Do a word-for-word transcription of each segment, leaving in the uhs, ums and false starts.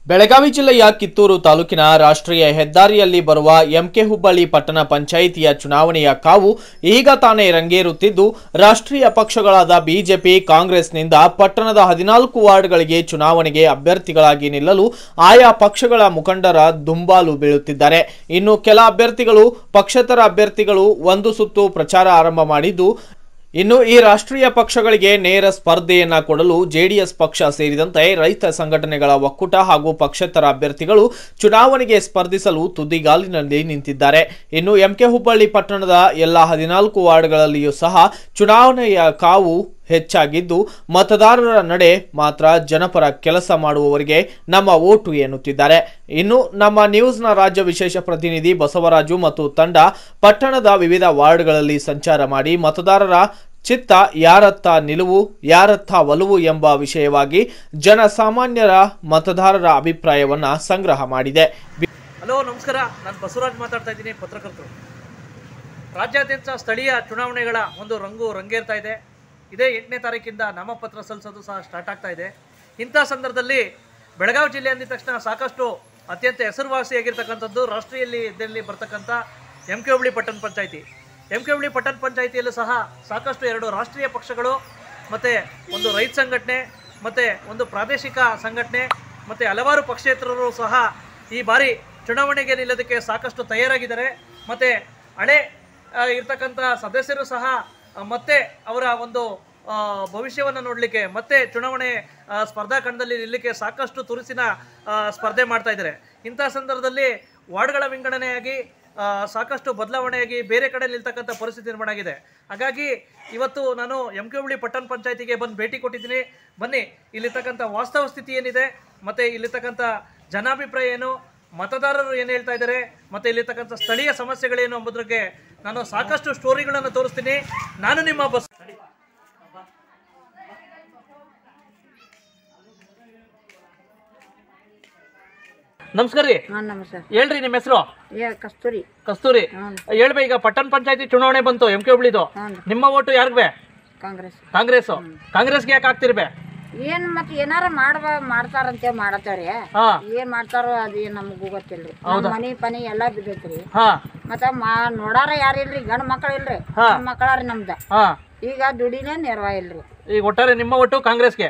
ಬೆಳಗಾವಿ ಜಿಲ್ಲೆಯ ಕಿತ್ತೂರು ತಾಲೂಕಿನ ರಾಷ್ಟ್ರೀಯ ಹೆದ್ದಾರಿಯಲ್ಲಿ ಬರುವ ಎಂಕೆ ಹುಬ್ಬಳ್ಳಿ ಪಟ್ಟಣ ಪಂಚಾಯಿತಿಯ ಚುನಾವಣೆಯ ಕಾವು ಈಗ ತಾನೇ ರಂಗೇರುತ್ತಿದ್ದು, ರಾಷ್ಟ್ರೀಯ ಪಕ್ಷಗಳಾದ ಬಿಜೆಪಿ, ಕಾಂಗ್ರೆಸ್ನಿಂದ ಪಟ್ಟಣದ ಹದಿನಾಲ್ಕು ವಾರ್ಡ್ಗಳಿಗೆ ಚುನಾವಣೆಗೆ ಅಭ್ಯರ್ಥಿಗಳಾಗಿ ನಿಲ್ಲಲು ಆಯಾ ಪಕ್ಷಗಳ ಮುಖಂಡರ ದುಂಬಾಲು ಬೀಳುತ್ತಿದ್ದಾರೆ. ಇನ್ನು ಕೆಲ ಅಭ್ಯರ್ಥಿಗಳು, ಪಕ್ಷೇತರ ಅಭ್ಯರ್ಥಿಗಳು ಒಂದು ಸುತ್ತು ಪ್ರಚಾರ ಆರಂಭ ಮಾಡಿದ್ದು, ಇನ್ನು ಈ ರಾಷ್ಟ್ರೀಯ ಪಕ್ಷಗಳಿಗೆ ನೇರ ಸ್ಪರ್ಧೆಯನ್ನ ಕೊಡಲು ಜೆಡಿಎಸ್ ಪಕ್ಷ ಸೇರಿದಂತೆ ರೈತ ಸಂಘಟನೆಗಳ ಒಕ್ಕೂಟ ಹಾಗೂ ಪಕ್ಷೇತರ ಅಭ್ಯರ್ಥಿಗಳು ಚುನಾವಣೆಗೆ ಸ್ಪರ್ಧಿಸಲು ತುದಿಗಾಲಿನಲ್ಲಿ ನಿಂತಿದ್ದಾರೆ. ಇನ್ನು ಎಂಕೆ ಹುಬ್ಬಳ್ಳಿ ಪಟ್ಟಣದ ಎಲ್ಲ ಹದಿನಾಲ್ಕು ವಾರ್ಡ್ಗಳಲ್ಲಿಯೂ ಸಹ ಚುನಾವಣೆಯ ಕಾವು ಹೆಚ್ಚಾಗಿದ್ದು, ಮತದಾರರ ನಡೆ ಮಾತ್ರ ಜನಪರ ಕೆಲಸ ಮಾಡುವವರಿಗೆ ನಮ್ಮ ಓಟು ಎನ್ನುತ್ತಿದ್ದಾರೆ. ಇನ್ನು ನಮ್ಮ ನ್ಯೂಸ್ನ ರಾಜ್ಯ ವಿಶೇಷ ಪ್ರತಿನಿಧಿ ಬಸವರಾಜು ಮತ್ತು ತಂಡ ಪಟ್ಟಣದ ವಿವಿಧ ವಾರ್ಡ್ಗಳಲ್ಲಿ ಸಂಚಾರ ಮಾಡಿ ಮತದಾರರ ಚಿತ್ತ ಯಾರತ್ತ ನಿಲುವು, ಯಾರತ್ತ ಒಲವು ಎಂಬ ವಿಷಯವಾಗಿ ಜನಸಾಮಾನ್ಯರ ಮತದಾರರ ಅಭಿಪ್ರಾಯವನ್ನ ಸಂಗ್ರಹ ಮಾಡಿದೆ. ಹಲೋ, ನಮಸ್ಕಾರ. ನಾನು ಬಸವರಾಜ್ ಮಾತಾಡ್ತಾ ಇದ್ದೀನಿ, ಪತ್ರಕರ್ತರು. ರಾಜ್ಯಾದ್ಯಂತ ಸ್ಥಳೀಯ ಚುನಾವಣೆಗಳ ಒಂದು ರಂಗು ರಂಗೇರ್ತಾ ಇದೆ. ಇದೇ ಎಂಟನೇ ತಾರೀಕಿಂದ ನಾಮಪತ್ರ ಸಲ್ಲಿಸೋದು ಸಹ ಸ್ಟಾರ್ಟ್ ಆಗ್ತಾ ಇದೆ. ಇಂಥ ಸಂದರ್ಭದಲ್ಲಿ ಬೆಳಗಾವಿ ಜಿಲ್ಲೆ ಅಂದಿದ ತಕ್ಷಣ ಸಾಕಷ್ಟು ಅತ್ಯಂತ ಹೆಸರುವಾಸಿಯಾಗಿರ್ತಕ್ಕಂಥದ್ದು ರಾಷ್ಟ್ರೀಯಲ್ಲಿ ಇದರಲ್ಲಿ ಬರ್ತಕ್ಕಂಥ ಎಂ ಕೆ ಹುಬ್ಬಳ್ಳಿ ಪಟ್ಟಣ ಪಂಚಾಯಿತಿ. ಎಂ ಕೆ ಹುಬ್ಬಳ್ಳಿ ಪಟ್ಟಣ ಪಂಚಾಯಿತಿಯಲ್ಲೂ ಸಹ ಸಾಕಷ್ಟು ಎರಡು ರಾಷ್ಟ್ರೀಯ ಪಕ್ಷಗಳು ಮತ್ತು ಒಂದು ರೈತ ಸಂಘಟನೆ ಮತ್ತು ಒಂದು ಪ್ರಾದೇಶಿಕ ಸಂಘಟನೆ ಮತ್ತು ಹಲವಾರು ಪಕ್ಷೇತರರು ಸಹ ಈ ಬಾರಿ ಚುನಾವಣೆಗೆ ನಿಲ್ಲೋದಕ್ಕೆ ಸಾಕಷ್ಟು ತಯಾರಾಗಿದ್ದಾರೆ. ಮತ್ತು ಹಳೆ ಇರ್ತಕ್ಕಂಥ ಸದಸ್ಯರು ಸಹ ಮತ್ತೆ ಅವರ ಒಂದು ಭವಿಷ್ಯವನ್ನು ನೋಡಲಿಕ್ಕೆ ಮತ್ತೆ ಚುನಾವಣೆ ಸ್ಪರ್ಧಾ ಕಣದಲ್ಲಿ ನಿಲ್ಲಕ್ಕೆ ಸಾಕಷ್ಟು ತುರುಸಿನ ಸ್ಪರ್ಧೆ ಮಾಡ್ತಾ ಇದ್ದಾರೆ. ಇಂಥ ಸಂದರ್ಭದಲ್ಲಿ ವಾರ್ಡ್ಗಳ ವಿಂಗಡಣೆಯಾಗಿ ಸಾಕಷ್ಟು ಬದಲಾವಣೆಯಾಗಿ ಬೇರೆ ಕಡೆ ನಿಲ್ತಕ್ಕಂಥ ಪರಿಸ್ಥಿತಿ ನಿರ್ಮಾಣ ಆಗಿದೆ. ಹಾಗಾಗಿ ಇವತ್ತು ನಾನು ಎಂ ಕೆ ಹುಬ್ಬಳ್ಳಿ ಪಟ್ಟಣ ಪಂಚಾಯಿತಿಗೆ ಬಂದು ಭೇಟಿ ಕೊಟ್ಟಿದ್ದೀನಿ. ಬನ್ನಿ, ಇಲ್ಲಿರ್ತಕ್ಕಂಥ ವಾಸ್ತವ ಸ್ಥಿತಿ ಏನಿದೆ, ಮತ್ತು ಇಲ್ಲಿರ್ತಕ್ಕಂಥ ಜನಾಭಿಪ್ರಾಯ ಏನು, ಮತದಾರರು ಏನು ಹೇಳ್ತಾ ಇದ್ದಾರೆ, ಮತ್ತು ಇಲ್ಲಿರ್ತಕ್ಕಂಥ ಸ್ಥಳೀಯ ಸಮಸ್ಯೆಗಳೇನು ಎಂಬುದಕ್ಕೆ ನಾನು ಸಾಕಷ್ಟು ಸ್ಟೋರಿಗಳನ್ನು ತೋರಿಸ್ತೀನಿ. ನಾನು ನಿಮ್ಮ ಬಸ್ ನಮಸ್ಕಾರ ರೀ. ಹೇಳ್ರಿ, ನಿಮ್ಮ ಹೆಸರು? ಕಸ್ತೂರಿ. ಕಸ್ತೂರಿ, ಹೇಳ್ಬೇ. ಈಗ ಪಟ್ಟಣ ಪಂಚಾಯತಿ ಚುನಾವಣೆ ಬಂತು ಎಂ ಕೆ ಹುಬ್ಬಳ್ಳಿದು. ನಿಮ್ಮ ಓಟು ಯಾರಿಗ್ಬೇ? ಕಾಂಗ್ರೆಸ್. ಕಾಂಗ್ರೆಸ್. ಕಾಂಗ್ರೆಸ್ಗೆ ಯಾಕೆ ಹಾಕ್ತಿರ್ಬೇ? ಏನ್ ಮತ್ ಏನಾರ ಮಾಡ್ಬ ಮಾಡ್ತಾರಂತೆ ಮಾಡತ್ತಾರಿ. ಏನ್ ಮಾಡ್ತಾರೋ ಅದು ನಮಗೂ ಗೊತ್ತಿಲ್ರಿ. ಮನಿ ಪನಿ ಎಲ್ಲಾ ಬಿದ್ದೈತ್ರಿ. ಮತ್ತ ನೋಡಾರ ಯಾರಿಲ್ರಿ, ಗಂಡ್ ಮಕ್ಳ ಇಲ್ರಿ, ಮಕ್ಕಳಾರಿ ನಮ್ದ. ಈಗ ದುಡಿನೇ ನೆರವ ಇಲ್ರಿ. ಈಗ ಒಟ್ಟಾರೆ ನಿಮ್ಮ ಒಟ್ಟು ಕಾಂಗ್ರೆಸ್ಗೆ.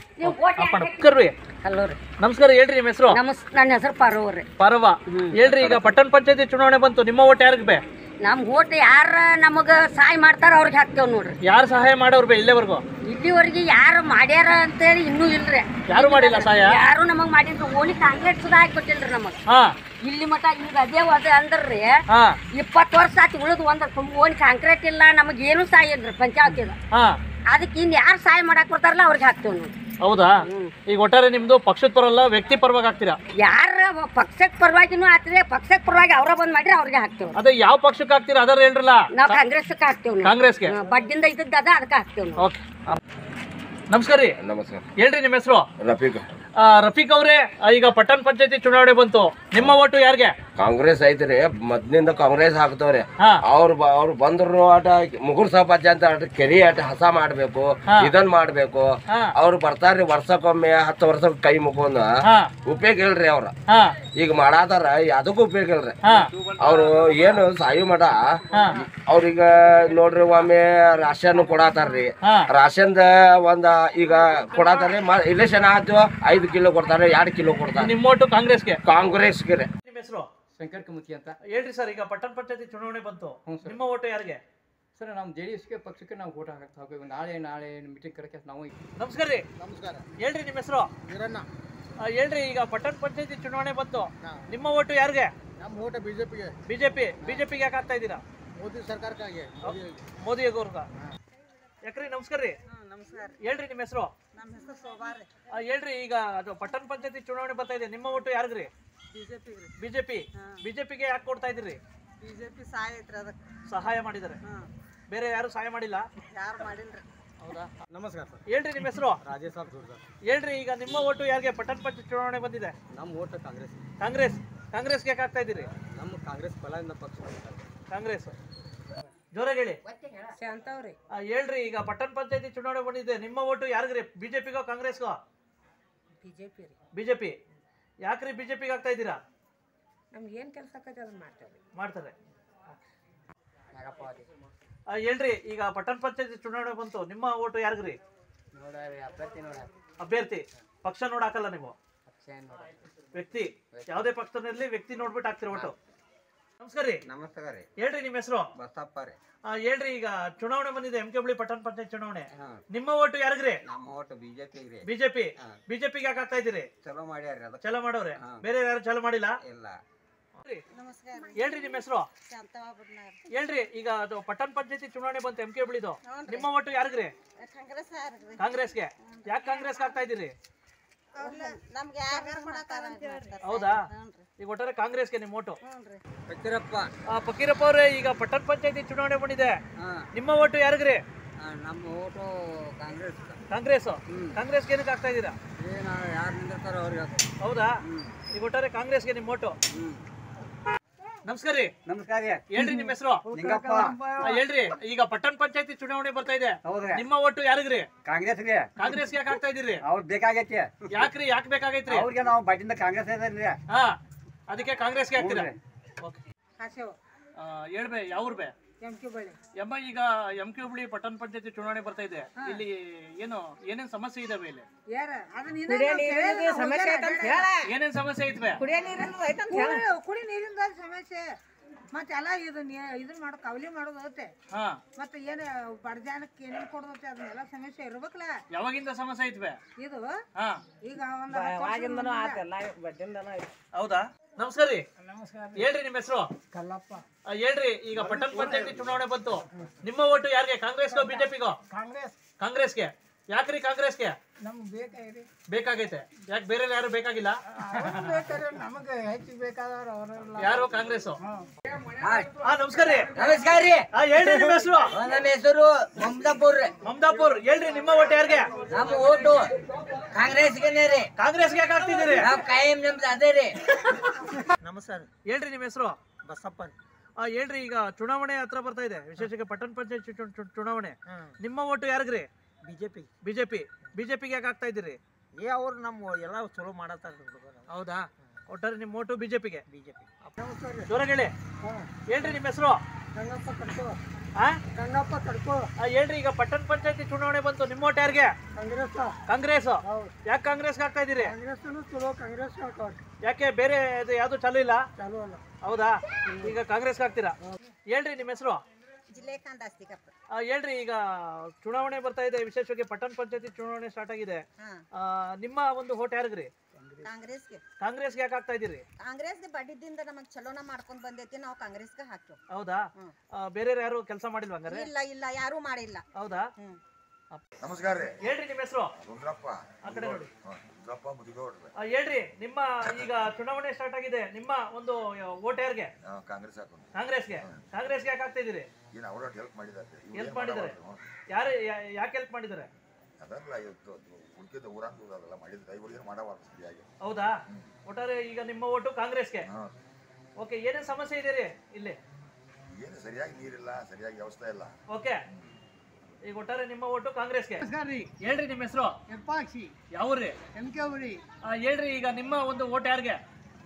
ನಮಸ್ಕಾರ. ಹೇಳ್ರಿ, ನಿಮ್ಮ ಹೆಸರು? ನನ್ನ ಹೆಸರು ಪಾರವ್ವ ರೀ. ಪಾರವ್ವ, ಹೇಳ್ರಿ. ಈಗ ಪಟ್ಟಣ ಪಂಚಾಯತಿ ಚುನಾವಣೆ ಬಂತು, ನಿಮ್ಮ ಓಟ್ ಯಾರಿಗೆ ಬೇ? ನಮ್ ಓಟ್ ಯಾರ ನಮಗ ಸಹಾಯ ಮಾಡ್ತಾರ ಅವ್ರಿಗೆ ಹಾಕ್ತೇವ್ ನೋಡ್ರಿ. ಯಾರು ಸಹಾಯ ಮಾಡೋರ್ ಬೇ ಇಲ್ಲಿವರೆಗೂ? ಇಲ್ಲಿವರೆಗೆ ಯಾರು ಮಾಡ್ಯಾರ ಅಂತೇಳಿ ಇನ್ನೂ ಇಲ್ರಿ. ಯಾರು ಮಾಡಿಲ್ಲ ಸಹಾಯ? ಯಾರು ನಮಗ್ ಮಾಡಿದ್ರು. ಓಣಿ ಕಾಂಗ್ರೆಸ್ ಸುಧಾ ಹಾಕಿ ಕೊಟ್ಟಿಲ್ರಿ ನಮಗ್. ಇಲ್ಲಿ ಮಟ ಈಗ ಅದೇ ಅದ ಅಂದ್ರಿ ಇಪ್ಪತ್ತು ವರ್ಷ ಆತಿ ಉಳಿದು ಒಂದ್ ಓಣಿ ಕಾಂಕ್ರೀಟ್ ಇಲ್ಲ, ನಮಗ್ ಏನು ಸಹಾಯ ಇಲ್ರಿ ಪಂಚಾಯತಿದ. ಅದಕ್ಕೆ ಇನ್ ಯಾರು ಸಹಾಯ ಮಾಡಕ್ ಬರ್ತಾರಲ್ಲ ಅವ್ರಿಗೆ ಹಾಕ್ತೇವ್ ನೋಡ್ರಿ. ಹೌದಾ? ಈಗ ಒಟ್ಟಾರೆ ನಿಮ್ದು ಪಕ್ಷದ ಪರಲ್ಲ, ವ್ಯಕ್ತಿ ಪರವಾಗಿ ಹಾಕ್ತೀರಾ? ಯಾರ ಪಕ್ಷದ ಪರವಾಗಿನೂ ಹಾಕ್ತಿರಿ, ಪಕ್ಷದ ಪರವಾಗಿ ಅವ್ರ ಬಂದ್ ಮಾಡ್ರಿ ಅವ್ರಿಗೆ ಹಾಕ್ತೇವೆ. ಅದೇ ಯಾವ ಪಕ್ಷಕ್ಕೆ ಹಾಕ್ತೀರಾ ಅದರ ಹೇಳ್ರಲ್ಲ? ನಾವು ಕಾಂಗ್ರೆಸ್ಗೆ ಹಾಕ್ತೇವೆ. ಕಾಂಗ್ರೆಸ್ಗೆ ಬಡ್ಡಿಂದ ಇದ್ದದ ಅದ ಅದಕ್ಕೆ ಹಾಕ್ತೇವೆ. ಓಕೆ, ನಮಸ್ಕಾರ ರೀ. ನಮಸ್ಕಾರ. ಹೇಳ್ರಿ, ನಿಮ್ಮ ಹೆಸರು? ರಫೀಕ್. ರಫೀಕ್ ಅವರೇ, ಈಗ ಪಟ್ಟಣ ಪಂಚಾಯತಿ ಚುನಾವಣೆ ಬಂತು, ನಿಮ್ಮ ಓಟು ಯಾರಿಗೆ? ಕಾಂಗ್ರೆಸ್ ಐತ್ರಿ. ಮೊದ್ಲಿಂದ ಕಾಂಗ್ರೆಸ್ ಹಾಕ್ತವ್ರಿ. ಅವ್ರ ಅವ್ರು ಬಂದ್ರು ಆಟ ಮುಗುರ್ ಸಪಾಜ ಅಂತ ಆಟ ಕೆರಿ ಆಟ ಹಸ ಮಾಡ್ಬೇಕು, ಇದನ್ ಮಾಡ್ಬೇಕು. ಅವ್ರು ಬರ್ತಾರ್ರಿ ವರ್ಷಕ್ಕೊಮ್ಮೆ, ಹತ್ತು ವರ್ಷ ಕೈ ಮುಕೊಂಡ ಉಪಯೋಗ ಇಲ್ರಿ ಅವ್ರ. ಈಗ ಮಾಡಾತಾರ, ಅದಕ್ಕೂ ಉಪಯೋಗ ಇಲ್ರಿ. ಅವ್ರು ಏನು ಸಾಯಿ ಮಾಡ ಅವ್ರೀಗ ನೋಡ್ರಿ, ಒಮ್ಮೆ ರಾಶನ್ ಕೊಡಾತಾರ್ರಿ. ರಾಶನ್ದ ಒಂದ ಈಗ ಕೊಡಾತಾರ್ರಿ. ಇಲೆಕ್ಷನ್ ಆಯ್ತು, ಐದು ಕಿಲೋ ಕೊಡ್ತಾರೆ, ಎರಡು ಕಿಲೋ ಕೊಡ್ತಾರೆ. ನಿಮ್ಮ ಓಟು ಕಾಂಗ್ರೆಸ್ಗೆ? ಕಾಂಗ್ರೆಸ್ಗೆ. ನಿಮ್ಮ ಹೆಸರು? ಶಂಕರ್ ಕಮತಿ ಅಂತ. ಹೇಳ್ರಿ ಸರ್, ಈಗ ಪಟ್ಟಣ ಪಂಚಾಯತಿ ಚುನಾವಣೆ ಬಂತು, ನಿಮ್ಮ ಓಟು ಯಾರಿಗೆ? ಸರ್, ನಾವು ಜೆ ಡಿ ಎಸ್ಗೆ ಪಕ್ಷಕ್ಕೆ ನಾವು ಓಟ್ ಹಾಕಕ್ಕೆ ಹೋಗ್ಬೇಕು. ನಾಳೆ ನಾಳೆ ಮೀಟಿಂಗ್ ಕರೆಕೆ ನಾವು. ನಮಸ್ಕಾರ ರೀ. ನಮಸ್ಕಾರ. ಹೇಳ್ರಿ, ನಿಮ್ಮ ಹೆಸರು? ವೀರಣ್ಣ. ಹೇಳ್ರಿ, ಈಗ ಪಟ್ಟಣ ಪಂಚಾಯತಿ ಚುನಾವಣೆ ಬಂತು, ನಿಮ್ಮ ಓಟು ಯಾರಿಗೆ? ನಮ್ಮ ಓಟ ಬಿಜೆಪಿಗೆ. ಬಿಜೆಪಿ. ಬಿಜೆಪಿಗೆ ಯಾಕೆ ಹಾಕ್ತಾ ಇದ್ದೀರಾ? ಮೋದಿ ಸರ್ಕಾರಕ್ಕಾಗಿ. ಮೋದಿ ಅವ್ರಗ. ಯಾಕ್ರಿ? ನಮಸ್ಕಾರ ರೀ. ನಮಸ್ಕಾರ. ಹೇಳ್ರಿ, ನಿಮ್ಮ ಹೆಸರು? ನಮ್ಮ ಹೆಸರು ಶೋಭಾ ರೀ. ಹೇಳ್ರಿ, ಈಗ ಅದು ಪಟ್ಟಣ ಪಂಚಾಯತಿ ಚುನಾವಣೆ ಬರ್ತಾ ಇದೆ, ನಿಮ್ಮ ಓಟು ಯಾರಿಗ್ರಿ? ಬಿಜೆಪಿ. ಬಿಜೆಪಿ. ಬಿಜೆಪಿಗೆ ಯಾಕೆ ಕೊಡ್ತಾ ಇದ್ರಿ? ಬಿಜೆಪಿ ಸಹಾಯ ಐತ್ರಿ, ಅದಕ್ಕೆ ಸಹಾಯ ಮಾಡಿದ್ದಾರೆ. ಬೇರೆ ಯಾರು ಸಹಾಯ ಮಾಡಿಲ್ಲ? ಯಾರು ಮಾಡಿಲ್ರಿ. ಹೌದಾ? ನಮಸ್ಕಾರ ಸರ್. ಹೇಳ್ರಿ, ನಿಮ್ಮ ಹೆಸರು? ರಾಜೇಶ್ ಸಾಬ್ ಸರ್. ಹೇಳ್ರಿ, ಈಗ ನಿಮ್ಮ ಓಟು ಯಾರಿಗೆ? ಪಟ್ಟಣ ಪಂಚಾಯತ್ ಚುನಾವಣೆ ಬಂದಿದೆ, ನಮ್ಮ ಓಟ ಕಾಂಗ್ರೆಸ್. ಕಾಂಗ್ರೆಸ್. ಕಾಂಗ್ರೆಸ್ಗೆ ಯಾಕೆ ಆಗ್ತಾ ಇದ್ದೀರಿ? ನಮ್ಮ ಕಾಂಗ್ರೆಸ್ ಫಲದಿಂದ ಪಕ್ಷ. ಕಾಂಗ್ರೆಸ್. ಜೋರಾಗಿ ಹೇಳಿ. ಶಾಂತವ್ರಿ. ಹೇಳ್ರಿ, ಈಗ ಪಟ್ಟಣ ಪಂಚಾಯತಿ ಚುನಾವಣೆ ಬಂದಿದೆ, ನಿಮ್ಮ ಓಟು ಯಾರಿಗ್ರಿ? ಬಿಜೆಪಿಗೋ ಕಾಂಗ್ರೆಸ್ಗೋ? ಬಿಜೆಪಿ. ಬಿಜೆಪಿ. ಯಾಕ್ರಿ ಬಿಜೆಪಿಗೆ ಆಗ್ತಾ ಇದ್ದೀರಾ? ನಮ್ಗೆ ಏನು ಕೆಲಸ ಆಕೈತೆ ಅದನ್ನ ಮಾಡ್ತೇವೆ. ಮಾಡ್ತಾರೆ. ಆ, ಹೇಳ್ರಿ, ಈಗ ಪಟ್ಟಣ ಪಂಚಾಯತಿ ಚುನಾವಣೆ ಬಂತು, ನಿಮ್ಮ ಓಟು ಯಾರಿಗ್ರಿ? ನೋಡ್ರಿ ಅಭ್ಯರ್ಥಿ ನೋಡ ಅಭ್ಯರ್ಥಿ. ಪಕ್ಷ ನೋಡ್ ಹಾಕಲ್ಲ ನೀವು? ವ್ಯಕ್ತಿ, ಯಾವುದೇ ಪಕ್ಷದಲ್ಲಿರ್ಲಿ ವ್ಯಕ್ತಿ ನೋಡ್ಬಿಟ್ಟು ಹಾಕ್ತಿರ ಓಟು. ನಮಸ್ಕಾರ ರೀ. ನಮಸ್ಕಾರ ರೀ. ಹೇಳ್ರಿ ನಿಮ್ಮ ಹೆಸರು? ಬಸಪ್ಪ ರೀ. ಹೇಳ್ರಿ, ಈಗ ಚುನಾವಣೆ ಬಂದಿದೆ, ಎಂ ಕೆ ಹುಬ್ಳಿ ಪಟ್ಟಣ ಪಂಚಾಯತ್ ಚುನಾವಣೆ. ನಿಮ್ಮ ಓಟು ಯಾರಿಗ್ರಿ? ನಮ್ಮ ಓಟು ಬಿಜೆಪಿ ರೀ. ಬಿಜೆಪಿ. ಬಿಜೆಪಿಗೆ ಯಾಕೆ ಆಗ್ತಾ ಇದ್ದೀರಿ? ಚಲೋ ಮಾಡ್ಯಾರ ಅದಕ್ಕೆ. ಚಲೋ ಮಾಡೋರೆ, ಬೇರೆ ಯಾರು ಚಲೋ ಮಾಡಿಲ್ಲ? ಇಲ್ಲ. ಹೇಳ್ರಿ ನಿಮ್ಮ ಹೆಸರು? ಹೇಳ್ರಿ, ಈಗ ಅದು ಪಟ್ಟಣ ಪಂಚಾಯತಿ ಚುನಾವಣೆ ಬಂತು, ಎಂ ಕೆ ಹುಬ್ಳಿದು, ನಿಮ್ಮ ಓಟು ಯಾರಿಗ್ರಿ? ಕಾಂಗ್ರೆಸ್ಗೆ. ಯಾಕೆ ಕಾಂಗ್ರೆಸ್ಗೆ ಆಗ್ತಾ ಇದ್ದೀರಿ? ಹೌದಾ? ಈಗ ಒಟ್ಟಾರೆ ಕಾಂಗ್ರೆಸ್ಗೆ ನಿಮ್ಮ ಓಟು. ಫಕೀರಪ್ಪ. ಫಕೀರಪ್ಪ ಅವರೇ, ಈಗ ಪಟ್ಟಣ ಪಂಚಾಯತಿ ಚುನಾವಣೆ ಬಂದಿದೆ, ನಿಮ್ಮ ಓಟು ಯಾರಿಗ್ರಿ? ನಮ್ಮ ಓಟು ಕಾಂಗ್ರೆಸ್. ಕಾಂಗ್ರೆಸ್. ಕಾಂಗ್ರೆಸ್ಗೆ ಏನಕ್ಕೆ ಆಗ್ತಾ ಇದ್ದೀರಾ? ಯಾರು ನಿಂದಿರ್ತಾರೋ ಅವ್ರಿಗೆ. ಹೌದಾ? ಈಗ ಒಟ್ಟಾರೆ ಕಾಂಗ್ರೆಸ್ಗೆ ನಿಮ್ಮ ಓಟು. ನಮಸ್ಕಾರ ರೀ. ನಮಸ್ಕಾರ ರೀ. ಹೇಳ್ರಿ ನಿಮ್ಮ ಹೆಸರು? ನಿಂಗಪ್ಪ. ಹೇಳ್ರಿ, ಈಗ ಪಟ್ಟಣ ಪಂಚಾಯತಿ ಚುನಾವಣೆ ಬರ್ತಾ ಇದೆ, ನಿಮ್ಮ ಓಟು ಯಾರಿಗ್ರಿ? ಕಾಂಗ್ರೆಸ್ಗೆ. ಕಾಂಗ್ರೆಸ್ಗೆ ಯಾಕೆ ಆಗ್ತಾ ಇದೀರಿ? ಅವ್ರು ಬೇಕಾಗೈತಿ. ಯಾಕ್ರಿ, ಯಾಕೆ ಬೇಕಾಗೈತ್ರಿ? ಅವ್ರಿಗೆ ನಾವು ಬಡ್ಡಿಂದ ಕಾಂಗ್ರೆಸ್ ಇದ್ರಿ. ಹಾ, ಅದಕ್ಕೆ ಕಾಂಗ್ರೆಸ್ಗೆ ಹಾಕ್ತೀರಾ? ಓಕೆ. ಹಾಸೇವ ಹೇಳ್ಬೇ, ಯಾವ್ರು ಬೇ? M K Hubballi. ಎಮ್ಮ, ಈಗ ಎಂ ಕೆ ಹುಬ್ಳಿ ಪಟ್ಟಣ ಪಂಚಾಯತಿ ಚುನಾವಣೆ ಬರ್ತಾ ಇದೆ, ಇಲ್ಲಿ ಏನು ಏನೇನ್ ಸಮಸ್ಯೆ ಇದಾವೆ? ಇಲ್ಲಿ ಯಾರ ಅದನ್ನ ಕುಡಿಯ ನೀರಿನ ಸಮಸ್ಯೆ ಐತೆ ಅಂತ ಹೇಳ. ಏನೇನ್ ಸಮಸ್ಯೆ ಐತ್ವೆ? ಕುಡಿಯ ನೀರಿನ ಐತೆ ಅಂತ ಹೇಳ. ಕುಡಿ ನೀರಿಂದ ಸಮಸ್ಯೆ, ಮತ್ತೆ ಎಲ್ಲ ಇದನ್ನ ಇದನ್ನ ಮಾಡೋ ಕವಲಿ ಮಾಡೋದು ಐತೆ. ಹಾ, ಮತ್ತೆ ಏನು ಬಡಜಾನಕ್ಕೆ ಏನೇನು ಕೊಡೋದೈತೆ ಅದನ್ನೆಲ್ಲ ಸಮಸ್ಯೆ ಇರ್ಬೇಕಲ್ಲ. ಯಾವಾಗಿಂದ ಸಮಸ್ಯೆ ಐತ್ವೆ ಇದು ಹಾ, ಈಗ ಒಂದು ಹೌದಾ? ನಮಸ್ಕಾರ ರೀ. ನಮಸ್ಕಾರ. ಹೇಳ್ರಿ ನಿಮ್ಮ ಹೆಸರು? ಕಲ್ಲಪ್ಪ. ಹೇಳ್ರಿ, ಈಗ ಪಟ್ಟಣ ಪಂಚಾಯತಿ ಚುನಾವಣೆ ಬಂತು, ನಿಮ್ಮ ಓಟು ಯಾರಿಗೆ? ಕಾಂಗ್ರೆಸ್ಗೋ ಬಿಜೆಪಿಗೋ? ಕಾಂಗ್ರೆಸ್. ಕಾಂಗ್ರೆಸ್ಗೆ. ಯಾಕ್ರಿ ಕಾಂಗ್ರೆಸ್ಗೆ? ನಮ್ಗೆ ಬೇಕಾಗಿದೆ. ಬೇಕಾಗೈತೆ. ಯಾಕೆ ಬೇರೆ ಯಾರು ಬೇಕಾಗಿಲ್ಲ? ಬೇಕಾದ್ರೆ ನಮಗೆ ಹೆಚ್ಚು ಬೇಕಾದವ್ರು ಅವರೆಲ್ಲ. ಯಾರು? ಕಾಂಗ್ರೆಸ್. ಹಾ, ನಮಸ್ಕಾರ ರೀ. ನಮಸ್ಕಾರ ರೀ. ಹೇಳ್ರಿ ನಿಮ್ಮ ಹೆಸರು? ನನ್ನ ಹೆಸರು ಮಮದಾಪುರ್. ಮಮದಾಪುರ್. ಹೇಳ್ರಿ, ನಿಮ್ಮ ಓಟು ಯಾರಿಗೆ? ನಮ್ಮ ಓಟು ಕಾಂಗ್ರೆಸ್ಗೆ ರೀ. ಕಾಂಗ್ರೆಸ್ಗೆ ಯಾಕೆ ಹಾಕ್ತಿದ್ದೀರಿ? ನಾವು ಕಾಯಂ ನಮ್ದು ಅದೇ ರೀ. ನಮಸ್ಕಾರ. ಹೇಳ್ರಿ ನಿಮ್ಮ ಹೆಸರು? ಬಸಪ್ಪ. ಆ, ಹೇಳ್ರಿ, ಈಗ ಚುನಾವಣೆ ಹತ್ರ ಬರ್ತಾ ಇದೆ, ವಿಶೇಷವಾಗಿ ಪಟ್ಟಣ ಪಂಚಾಯತ್ ಚುನಾವಣೆ, ನಿಮ್ಮ ಓಟು ಯಾರಿಗ್ರಿ? ಬಿಜೆಪಿ. ಬಿಜೆಪಿ. ಬಿಜೆಪಿಗೆ ಯಾಕೆ ಆಗ್ತಾ ಇದ್ದೀರಿ? ಏ ಅವ್ರು ನಮ್ಮ ಎಲ್ಲ ಚಲೋ ಮಾಡತ್ತಾರ. ಹೌದಾ? ಒಟ್ಟಾರೆ ನಿಮ್ಮ ಓಟು ಬಿಜೆಪಿಗೆ. ಬಿಜೆಪಿ. ಜೋರಾಗಿ ಹೇಳಿ. ಹೇಳ್ರಿ ನಿಮ್ಮ ಹೆಸರು? ಗಂಗಪ್ಪ ಕಡ್ಕೋ. ಆ, ಗಂಗಪ್ಪ ಕಡ್ಕೋ. ಹೇಳ್ರಿ, ಈಗ ಪಟ್ಟಣ ಪಂಚಾಯತಿ ಚುನಾವಣೆ ಬಂತು, ನಿಮ್ಮ ಓಟ್ ಯಾರಿಗೆ? ಕಾಂಗ್ರೆಸ್. ಕಾಂಗ್ರೆಸ್. ಯಾಕೆ ಕಾಂಗ್ರೆಸ್ಗೆ ಆಗ್ತಾ ಇದ್ದೀರಿ? ಕಾಂಗ್ರೆಸ್ ಚಲೋ. ಕಾಂಗ್ರೆಸ್ ಯಾಕೆ ಬೇರೆ ಯಾವ್ದು ಚಾಲು ಇಲ್ಲ? ಚಾಲು ಅಲ್ಲ. ಹೌದಾ? ಈಗ ಕಾಂಗ್ರೆಸ್ಗೆ ಹಾಕ್ತೀರಾ? ಹೇಳ್ರಿ ನಿಮ್ಮ ಹೆಸರು? ಆ, ಹೇಳ್ರಿ, ಈಗ ಚುನಾವಣೆ ಬರ್ತಾ ಇದೆ, ವಿಶೇಷವಾಗಿ ಪಟ್ಟಣ ಪಂಚಾಯತಿ ಚುನಾವಣೆ ಸ್ಟಾರ್ಟ್ ಆಗಿದೆ, ಆ, ನಿಮ್ಮ ಒಂದು ಓಟ್ ಯಾರಿಗ್ರಿ? ಕಾಂಗ್ರೆಸ್ಗೆ. ಕಾಂಗ್ರೆಸ್ಗೆ ಯಾಕೆ ಆಗ್ತಾ ಇದ್ದೀರಿ? ಕಾಂಗ್ರೆಸ್ಗೆ ಬಡ್ಡಿದಿಂದ ನಮಗ್ ಚಲೋನ ಮಾಡ್ಕೊಂಡ್ ಬಂದೈತಿ, ನಾವು ಕಾಂಗ್ರೆಸ್ಗೆ ಹಾಕ್ತೇವೆ. ಹೌದಾ? ಬೇರೆ ಯಾರು ಕೆಲಸ ಮಾಡಿಲ್ವಾ ಹಂಗಾರೆ? ಇಲ್ಲ ಇಲ್ಲ, ಯಾರು ಮಾಡಿಲ್ಲ. ಹೌದಾ? ನಮಸ್ಕಾರ ರೀ. ಹೇಳ್ರಿ ನಿಮ್ಮ ಹೆಸರು? ರುದ್ರಪ್ಪ. ಆ ಕಡೆ ನೋಡಿ. ರುದ್ರಪ್ಪ ಮುದಿಗೌಡ್ರಿ. ಆ, ಹೇಳ್ರಿ, ನಿಮ್ಮ ಈಗ ಚುನಾವಣೆ ಸ್ಟಾರ್ಟ್ ಆಗಿದೆ, ನಿಮ್ಮ ಒಂದು ಓಟ್ ಯಾರಿಗೆ? ಕಾಂಗ್ರೆಸ್ ಹಾಕೊಂಡು. ಕಾಂಗ್ರೆಸ್ಗೆ. ಕಾಂಗ್ರೆಸ್ಗೆ ಯಾಕೆ ಆಗ್ತಾ ಇದ್ದೀರಿ? ಏನು ಅವ್ರ ಹೆಲ್ಪ್ ಮಾಡಿದ್ದಾರೆ. ಹೆಲ್ಪ್ ಮಾಡಿದ್ದಾರೆ? ಯಾರು ಯಾಕೆ ಹೆಲ್ಪ್ ಮಾಡಿದ್ದಾರೆ? ಅದಲ್ಲ, ಇವತ್ತು ಉಳ್ಕಿದ ಊರಂದು ಅದೆಲ್ಲ ಮಾಡಿದ್ರೆ ಇವ್ರು ಏನು ಮಾಡಬಾರ್ದು ಸರಿಯಾಗಿ. ಹೌದಾ? ಒಟ್ಟಾರೆ ಈಗ ನಿಮ್ಮ ಓಟು ಕಾಂಗ್ರೆಸ್ಗೆ. ಓಕೆ. ಏನೇನು ಸಮಸ್ಯೆ ಇದೆ ರೀ ಇಲ್ಲಿ? ಏನು ಸರಿಯಾಗಿ ನೀರಿಲ್ಲ, ಸರಿಯಾಗಿ ವ್ಯವಸ್ಥೆ ಇಲ್ಲ. ಓಕೆ. ಈಗ ಒಟ್ಟಾರೆ ನಿಮ್ಮ ಓಟು ಕಾಂಗ್ರೆಸ್ಗೆ. ಹೇಳ್ರಿ ನಿಮ್ಮ ಹೆಸರು? ಎಪ್ಪಾಕ್ಷಿ. ಯಾವ್ರಿ? M K Hubli. ಹೇಳ್ರಿ, ಈಗ ನಿಮ್ಮ ಒಂದು ಓಟ್ ಯಾರಿಗೆ?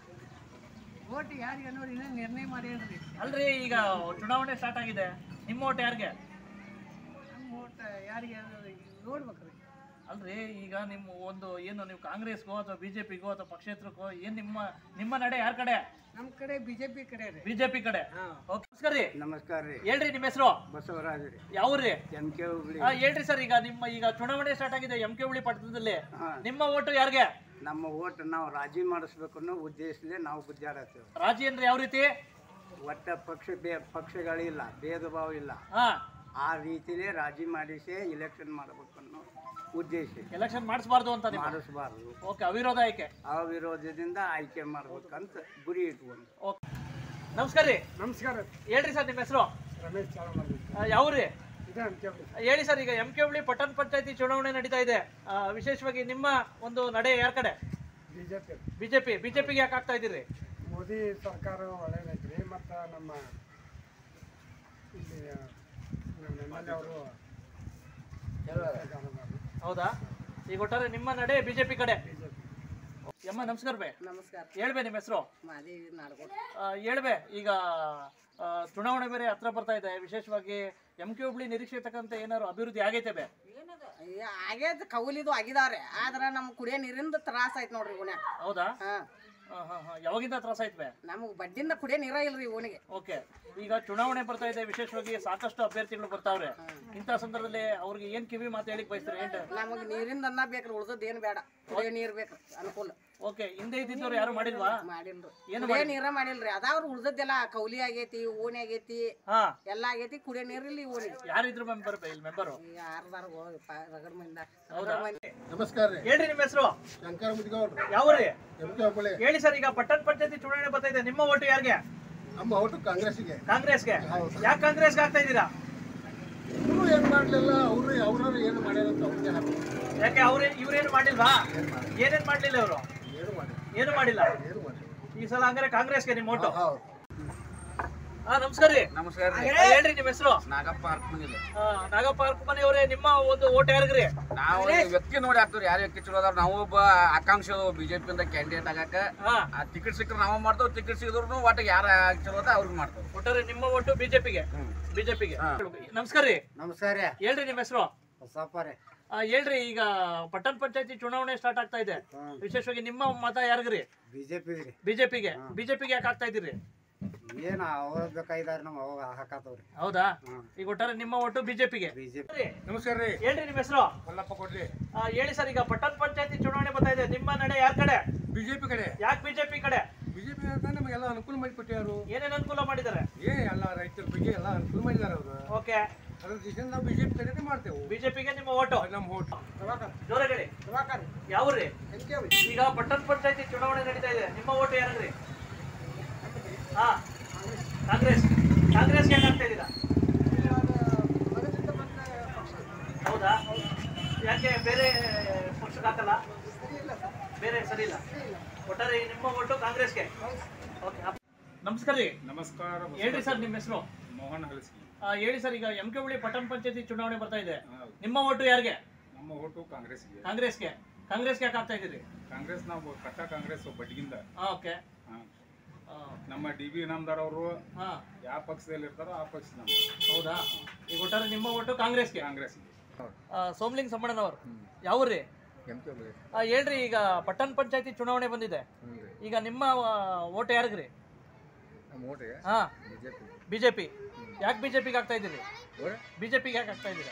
ಓಟ್ ಯಾರಿಗೆ ನೋಡಿ ಇನ್ನೂ ನಿರ್ಣಯ ಮಾಡಿ ಹೇಳ್ರಿ. ಅಲ್ರಿ, ಈಗ ಚುನಾವಣೆ ಸ್ಟಾರ್ಟ್ ಆಗಿದೆ, ನಿಮ್ಮ ಓಟ್ ಯಾರಿಗೆ? ನಮ್ಮ ಓಟ್ ಯಾರಿಗೆ ನೋಡ್ಬೇಕ್ರಿ. ಅಲ್ರಿ, ಈಗ ನಿಮ್ಮ ಒಂದು ಏನು ನೀವು ಕಾಂಗ್ರೆಸ್ಗೋ ಅಥವಾ ಬಿಜೆಪಿಗೋ ಅಥವಾ ಪಕ್ಷೇತರಕ್ಕೋ ಏನ್ ನಿಮ್ಮ ನಿಮ್ಮ ನಡೆ ಯಾರ ಕಡೆ? ನಮ್ಮ ಕಡೆ ಬಿಜೆಪಿ ಕಡೆ ರೀ. ಬಿಜೆಪಿ ಕಡೆ. ನಮಸ್ಕಾರ ರೀ. ನಮಸ್ಕಾರ ರೀ. ಹೇಳ್ರಿ ನಿಮ್ಮ ಹೆಸರು? ಬಸವರಾಜ್ ರೀ. ಯಾವ್ರಿ? M K Hubli. ಹೇಳ್ರಿ ಸರ್, ಈಗ ನಿಮ್ಮ ಈಗ ಚುನಾವಣೆ ಸ್ಟಾರ್ಟ್ ಆಗಿದೆ ಎಂ ಕೆ ಹುಬ್ಳಿ ಪಟ್ಟಣದಲ್ಲಿ, ನಿಮ್ಮ ಓಟು ಯಾರಿಗೆ? ನಮ್ಮ ಓಟ್ ನಾವು ರಾಜಿ ಮಾಡಿಸ್ಬೇಕು ಅನ್ನೋ ಉದ್ದೇಶದಿಂದ ನಾವು ಗುದ್ದಾಡತ್ತೇವೆ. ರಾಜಿ ಅಂದ್ರೆ ಯಾವ ರೀತಿ? ಒಟ್ಟ ಪಕ್ಷ ಬೇ ಪಕ್ಷಗಳಿಲ್ಲ, ಭೇದ ಭಾವ ಇಲ್ಲ, ಹಾ, ಆ ರೀತಿಲೇ ರಾಜಿ ಮಾಡಿಸಿ ಇಲೆಕ್ಷನ್ ಮಾಡಬೇಕು ಅನ್ನೋ ಉದ್ದೇಶ. ಎಲೆಕ್ಷನ್ ಮಾಡಿಸಬಾರ್ದು ಅಂತ ಮಾಡಿಸಬಾರ್ದು. ಓಕೆ. ಅವಿರೋಧ ಆಯ್ಕೆ? ಅವಿರೋಧದಿಂದ ಆಯ್ಕೆ ಮಾಡ್ಬೇಕಂತ ಗುರಿ ಇಟ್ಕೊಂಡು. ಓಕೆ. ನಮಸ್ಕಾರ ರೀ. ನಮಸ್ಕಾರ. ಹೇಳ್ರಿ ಸರ್ ನಿಮ್ಮ ಹೆಸರು? ರಮೇಶ್ ಚಾಲಮಲ್ಲಿ. ಯಾವ್ರಿ? ಇದೆ ಎಂ ಕೆ ಹುಬ್ಳಿ. ಹೇಳಿ ಸರ್, ಈಗ ಎಂ ಕೆ ಹುಬ್ಳಿ ಪಟ್ಟಣ ಪಂಚಾಯತಿ ಚುನಾವಣೆ ನಡೀತಾ ಇದೆ, ವಿಶೇಷವಾಗಿ ನಿಮ್ಮ ಒಂದು ನಡೆ ಯಾರ ಕಡೆ? ಬಿಜೆಪಿ. ಬಿಜೆಪಿ. ಬಿಜೆಪಿಗೆ ಯಾಕೆ ಆಗ್ತಾ ಇದ್ದೀರಿ? ಮೋದಿ ಸರ್ಕಾರ ಒಳ್ಳೆಯದೈತ್ರಿ, ಮತ್ತು ನಮ್ಮ ಇಲ್ಲಿ ನಮ್ಮ ಎಮ್ ಎಲ್ ಎ ಅವರು. ಹೌದಾ? ಈಗ ಒಟ್ಟಾರೆ ನಿಮ್ಮ ನಡೆ ಬಿಜೆಪಿ ಕಡೆ. ಯಮ್ಮ ನಮಸ್ಕಾರ ಬೇ. ನಮಸ್ಕಾರ. ಹೇಳ್ಬೇ ನಿಮ್ಮ ಹೆಸರು? ಮಾದೇವಿ ನಾಡಗೋಡು. ಹೇಳ್ಬೇ, ಈಗ ಚುನಾವಣೆ ಬೇರೆ ಹತ್ರ ಬರ್ತಾ ಇದೆ, ವಿಶೇಷವಾಗಿ ಎಂ ಕೆ ಹುಬ್ಳಿ ನಿರೀಕ್ಷೆ ತಕ್ಕಂತೆ ಏನಾದ್ರು ಅಭಿವೃದ್ಧಿ ಆಗೈತೆ ಬೇ? ಆಗೇದ್ ಕೌಲಿದು ಆಗಿದಾರೆ, ಆದ್ರೆ ನಮ್ಗೆ ಕುಡಿಯೋ ನೀರಿಂದ ತ್ರಾಸ ಆಯ್ತು ನೋಡ್ರಿ ಇವನ. ಹೌದಾ? ಯಾವಾಗಿಂದ ತ್ರಾಸ ಆಯ್ತು ಬೇ? ನಮಗೆ ಬಡ್ಡಿಂದ ಕುಡಿಯೋ ನೀರ ಇಲ್ರಿ ಇವನಿಗೆ. ಓಕೆ, ಈಗ ಚುನಾವಣೆ ಬರ್ತಾ ಇದೆ, ವಿಶೇಷವಾಗಿ ಸಾಕಷ್ಟು ಅಭ್ಯರ್ಥಿಗಳು ಬರ್ತಾವ್ರೆ. ಇಂಥ ಸಂದರ್ಭದಲ್ಲಿ ಅವ್ರಿಗೆ ಏನ್ ಕಿವಿ ಮಾತು ಹೇಳಿಕ್ ಬಯಸ್ತಾರೆ? ಏನ್ ನಮಗೆ ನೀರಿಂದ ಅನ್ನ ಬೇಕ್ರಿ, ಉಳ್ದದ್ ಏನ್ ಬೇಡ, ಕುಡಿಯೋ ನೀರ್ ಬೇಕ್ರಿ ಅನುಕೂಲ. ಓಕೆ, ಹಿಂದೆ ಇದ್ದಿದ್ದವ್ರು ಯಾರು ಮಾಡಿಲ್ವಾ? ಮಾಡಿಲ್ರಿ, ಕುಡಿಯೋ ನೀರ ಮಾಡಿಲ್ರಿ. ಅದಾವ್ರು ಉಳ್ದದ್ದೆಲ್ಲ ಕೌಲಿ ಆಗೈತಿ, ಓಣಿ ಆಗೈತಿ, ಎಲ್ಲ ಆಗೈತಿ, ಕುಡಿಯೋ ನೀರಿಲ್ಲ ಓಣಿ. ಯಾರಿದ್ರು ಮೆಂಬರ್ ಇಲ್ಲಿ ಮೆಂಬರು? ಯಾರದಾರ ರಗಡ್ ಮಂದ. ನಮಸ್ಕಾರ. ಹೇಳ್ರಿ ನಿಮ್ಮ ಹೆಸರು? ಶಂಕರ ಮುದಿಗೌಡ್ರು. ಯಾವ್ರಿ? ಹುಬ್ಬಳ್ಳಿ. ಹೇಳಿ ಸರ್, ಈಗ ಪಟ್ಟಣ ಪಂಚಾಯತಿ ಚುನಾವಣೆ ಬರ್ತಾ ಇದೆ, ನಿಮ್ಮ ಓಟು ಯಾರಿಗೆ? ನಮ್ಮ ಓಟು ಕಾಂಗ್ರೆಸ್ಗೆ. ಕಾಂಗ್ರೆಸ್ಗೆ? ಯಾಕೆ ಕಾಂಗ್ರೆಸ್ಗೆ ಆಗ್ತಾ ಇದ್ದೀರಾ? ಇವರು ಏನ್ ಮಾಡ್ಲಿಲ್ಲ, ಅವ್ರು ಅವ್ರವ್ರು ಏನು ಮಾಡ್ಯಾರ ಅಂತ ಅವ್ರಿಗೆ ಹಾಕ್ತಾರೆ. ಯಾಕೆ ಅವ್ರ ಇವ್ರೇನು ಮಾಡಿಲ್ವಾ? ಏನೇನ್ ಮಾಡ್ಲಿಲ್ಲ ಇವರು? ಏನು ಮಾಡಿಲ್ಲ. ಈ ಸಲ ಹಂಗಾರೆ ಕಾಂಗ್ರೆಸ್ಗೆ ನಿಮ್ಮ ಓಟು? ಹಾ, ನಮಸ್ಕಾರ ರೀ. ನಮಸ್ಕಾರ. ಹೇಳ್ರಿ ನಿಮ್ಮ ಹೆಸರು? ನಾಗಪ್ಪ ಅರ್ಕಮನಿ. ನಾಗಪ್ಪ ಅರ್ಕಮನಿ ಅವರೇ, ನಿಮ್ಮ ಒಂದು ಓಟ್ ಯಾರಿಗ್ರಿ? ನಾವು ವ್ಯಕ್ತಿ ನೋಡಿ ಹಾಕ್ತಿವ್ರಿ, ಯಾರು ವ್ಯಕ್ತಿ ಚಲೋ ಅದಾರ. ನಾವು ಒಬ್ಬ ಆಕಾಂಕ್ಷ ಬಿಜೆಪಿ ಇಂದ ಕ್ಯಾಂಡಿಡೇಟ್ ಆಗಾಕ ಟಿಕೆಟ್ ಸಿಕ್ಕರೆ ನಾವು ಮಾಡ್ತೇವೆ, ಟಿಕೆಟ್ ಸಿಗಿದ್ರು ಒಟ್ಟಿಗೆ ಯಾರು ಚಲೋ ಅದ ಅವ್ರಿಗೆ ಮಾಡ್ತೇವೆ. ಒಟ್ಟಾರೆ ನಿಮ್ಮ ಓಟು ಬಿಜೆಪಿಗೆ? ಬಿಜೆಪಿಗೆ. ನಮಸ್ಕಾರ ರೀ. ನಮಸ್ಕಾರ. ಹೇಳ್ರಿ ನಿಮ್ಮ ಹೆಸರು? ಬಸಪ್ಪ ರೀ. ಹೇಳ್ರಿ, ಈಗ ಪಟ್ಟಣ ಪಂಚಾಯತಿ ಚುನಾವಣೆ ಸ್ಟಾರ್ಟ್ ಆಗ್ತಾ ಇದೆ, ವಿಶೇಷವಾಗಿ ನಿಮ್ಮ ಮತ ಯಾರಿಗ್ರಿ? ಬಿಜೆಪಿ. ಬಿಜೆಪಿಗೆ. ಬಿಜೆಪಿಗೆ ಯಾಕೆ ಆಗ್ತಾ ಇದ್ದೀರಿ? ಏನ ಅವ್ರ ಬೇಕಾಗಿದಾರ ನಮ್ ಅವಾಗ ಹಾಕತ್ತವ್ರಿ. ಹೌದಾ? ಈಗ ಒಟ್ಟಾರೆ ನಿಮ್ಮ ಒಟ್ಟು ಬಿಜೆಪಿಗೆ. ನಮಸ್ಕಾರ ರೀ. ಹೇಳ್ರಿ ನಿಮ್ಮ ಹೆಸರು? ಕೊಲ್ಲಪ್ಪ ಕೊಡ್ರಿ. ಹೇಳಿ ಸರ್, ಈಗ ಪಟ್ಟಣ ಪಂಚಾಯತಿ ಚುನಾವಣೆ ಬರ್ತಾ ಇದೆ, ನಿಮ್ಮ ನಡೆ ಯಾರ ಕಡೆ? ಬಿಜೆಪಿ ಕಡೆ. ಯಾಕೆ ಬಿಜೆಪಿ ಕಡೆ? ಬಿಜೆಪಿ ನಮಗೆಲ್ಲ ಅನುಕೂಲ ಮಾಡಿ ಕೊಟ್ಟಾರು. ಏನೇನು ಅನುಕೂಲ ಮಾಡಿದ್ದಾರೆ? ಏ ಎಲ್ಲ ರೈತರ ಬಗ್ಗೆ ಎಲ್ಲ ಅನುಕೂಲ ಮಾಡಿದಾರ ಅವರು. ಓಕೆ, ಅದ್ರ ದಿಶೆ ನಾವು ಬಿಜೆಪಿ ಕಡೆ ಮಾಡ್ತೇವೆ. ಬಿಜೆಪಿಗೆ ನಿಮ್ಮ ಓಟು? ನಮ್ಮ ಓಟು. ಜೋರಗಡಿ. ಯಾವ್ರಿ? ಈಗ ಪಟ್ಟಣ ಪಂಚಾಯತಿ ಚುನಾವಣೆ ನಡೀತಾ ಇದೆ, ನಿಮ್ಮ ಓಟು ಯಾರಿಗ್ರಿ? ಹಾ, ಕಾಂಗ್ರೆಸ್. ಕಾಂಗ್ರೆಸ್ಗೆ ಯಾಕೆ ಆಗ್ತಾ ಇದ್ದೀರಾ? ಹೌದಾ? ಯಾಕೆ ಬೇರೆ ಪಕ್ಷಕ್ಕೆ ಹಾಕಲ್ಲ? ಬೇರೆ ಸರಿ ಇಲ್ಲ. ಒಟ್ಟಾರೆ ನಿಮ್ಮ ಓಟು ಕಾಂಗ್ರೆಸ್ಗೆ. ಓಕೆ, ನಮಸ್ಕಾರ ರೀ. ನಮಸ್ಕಾರ. ಹೇಳ್ರಿ ಸರ್ ನಿಮ್ಮ ಹೆಸರು? ಮೋಹನ್ ಹಲಸಿ. ಹೇಳಿ ಸರ್, ಈಗ ಎಂ ಕೆ ಹುಬ್ಳಿ ಪಟ್ಟಣ ಪಂಚಾಯತಿ ಚುನಾವಣೆ ಬರ್ತಾ ಇದೆ, ನಿಮ್ಮ ಓಟು ಯಾರಿಗೆ? ನಮ್ಮ ಓಟು ಕಾಂಗ್ರೆಸ್ಗೆ. ಕಾಂಗ್ರೆಸ್ಗೆ. ಕಾಂಗ್ರೆಸ್ಗೆ ಯಾಕೆ ಆಗ್ತಾ ಇದ್ದೀರಿ? ಕಾಂಗ್ರೆಸ್ ನಾವು ಕಟ್ಟ ಕಾಂಗ್ರೆಸ್ ಬಡ್ಗಿಂದ. ಓಕೆ. ನಮ್ಮ ಡಿ ಬಿ ಇನಾಮದಾರ್ ಅವರು ಯಾವ ಪಕ್ಷದಲ್ಲಿ ಇರ್ತಾರೋ ಆ ಪಕ್ಷ ನಮ್ಮ. ಹೌದಾ? ಈಗ ಒಟ್ಟಾರೆ ನಿಮ್ಮ ಓಟು ಕಾಂಗ್ರೆಸ್ಗೆ. ಕಾಂಗ್ರೆಸ್ಗೆ. ಸೋಮಲಿಂಗ್ ಸಂಬಣ್ಣನವರು. ಯಾವ್ರಿ? ಹೇಳ್ರಿ, ಈಗ ಪಟ್ಟಣ ಪಂಚಾಯತಿ ಚುನಾವಣೆ ಬಂದಿದೆ, ಈಗ ನಿಮ್ಮ ಓಟ್ ಯಾರಿಗ್ರಿ? ಹಾ, ಬಿಜೆಪಿ. ಯಾಕೆ ಬಿಜೆಪಿಗೆ ಆಗ್ತಾ ಇದ್ದೀರಿ? ಬಿಜೆಪಿಗೆ ಯಾಕೆ ಆಗ್ತಾ ಇದ್ದೀರಾ?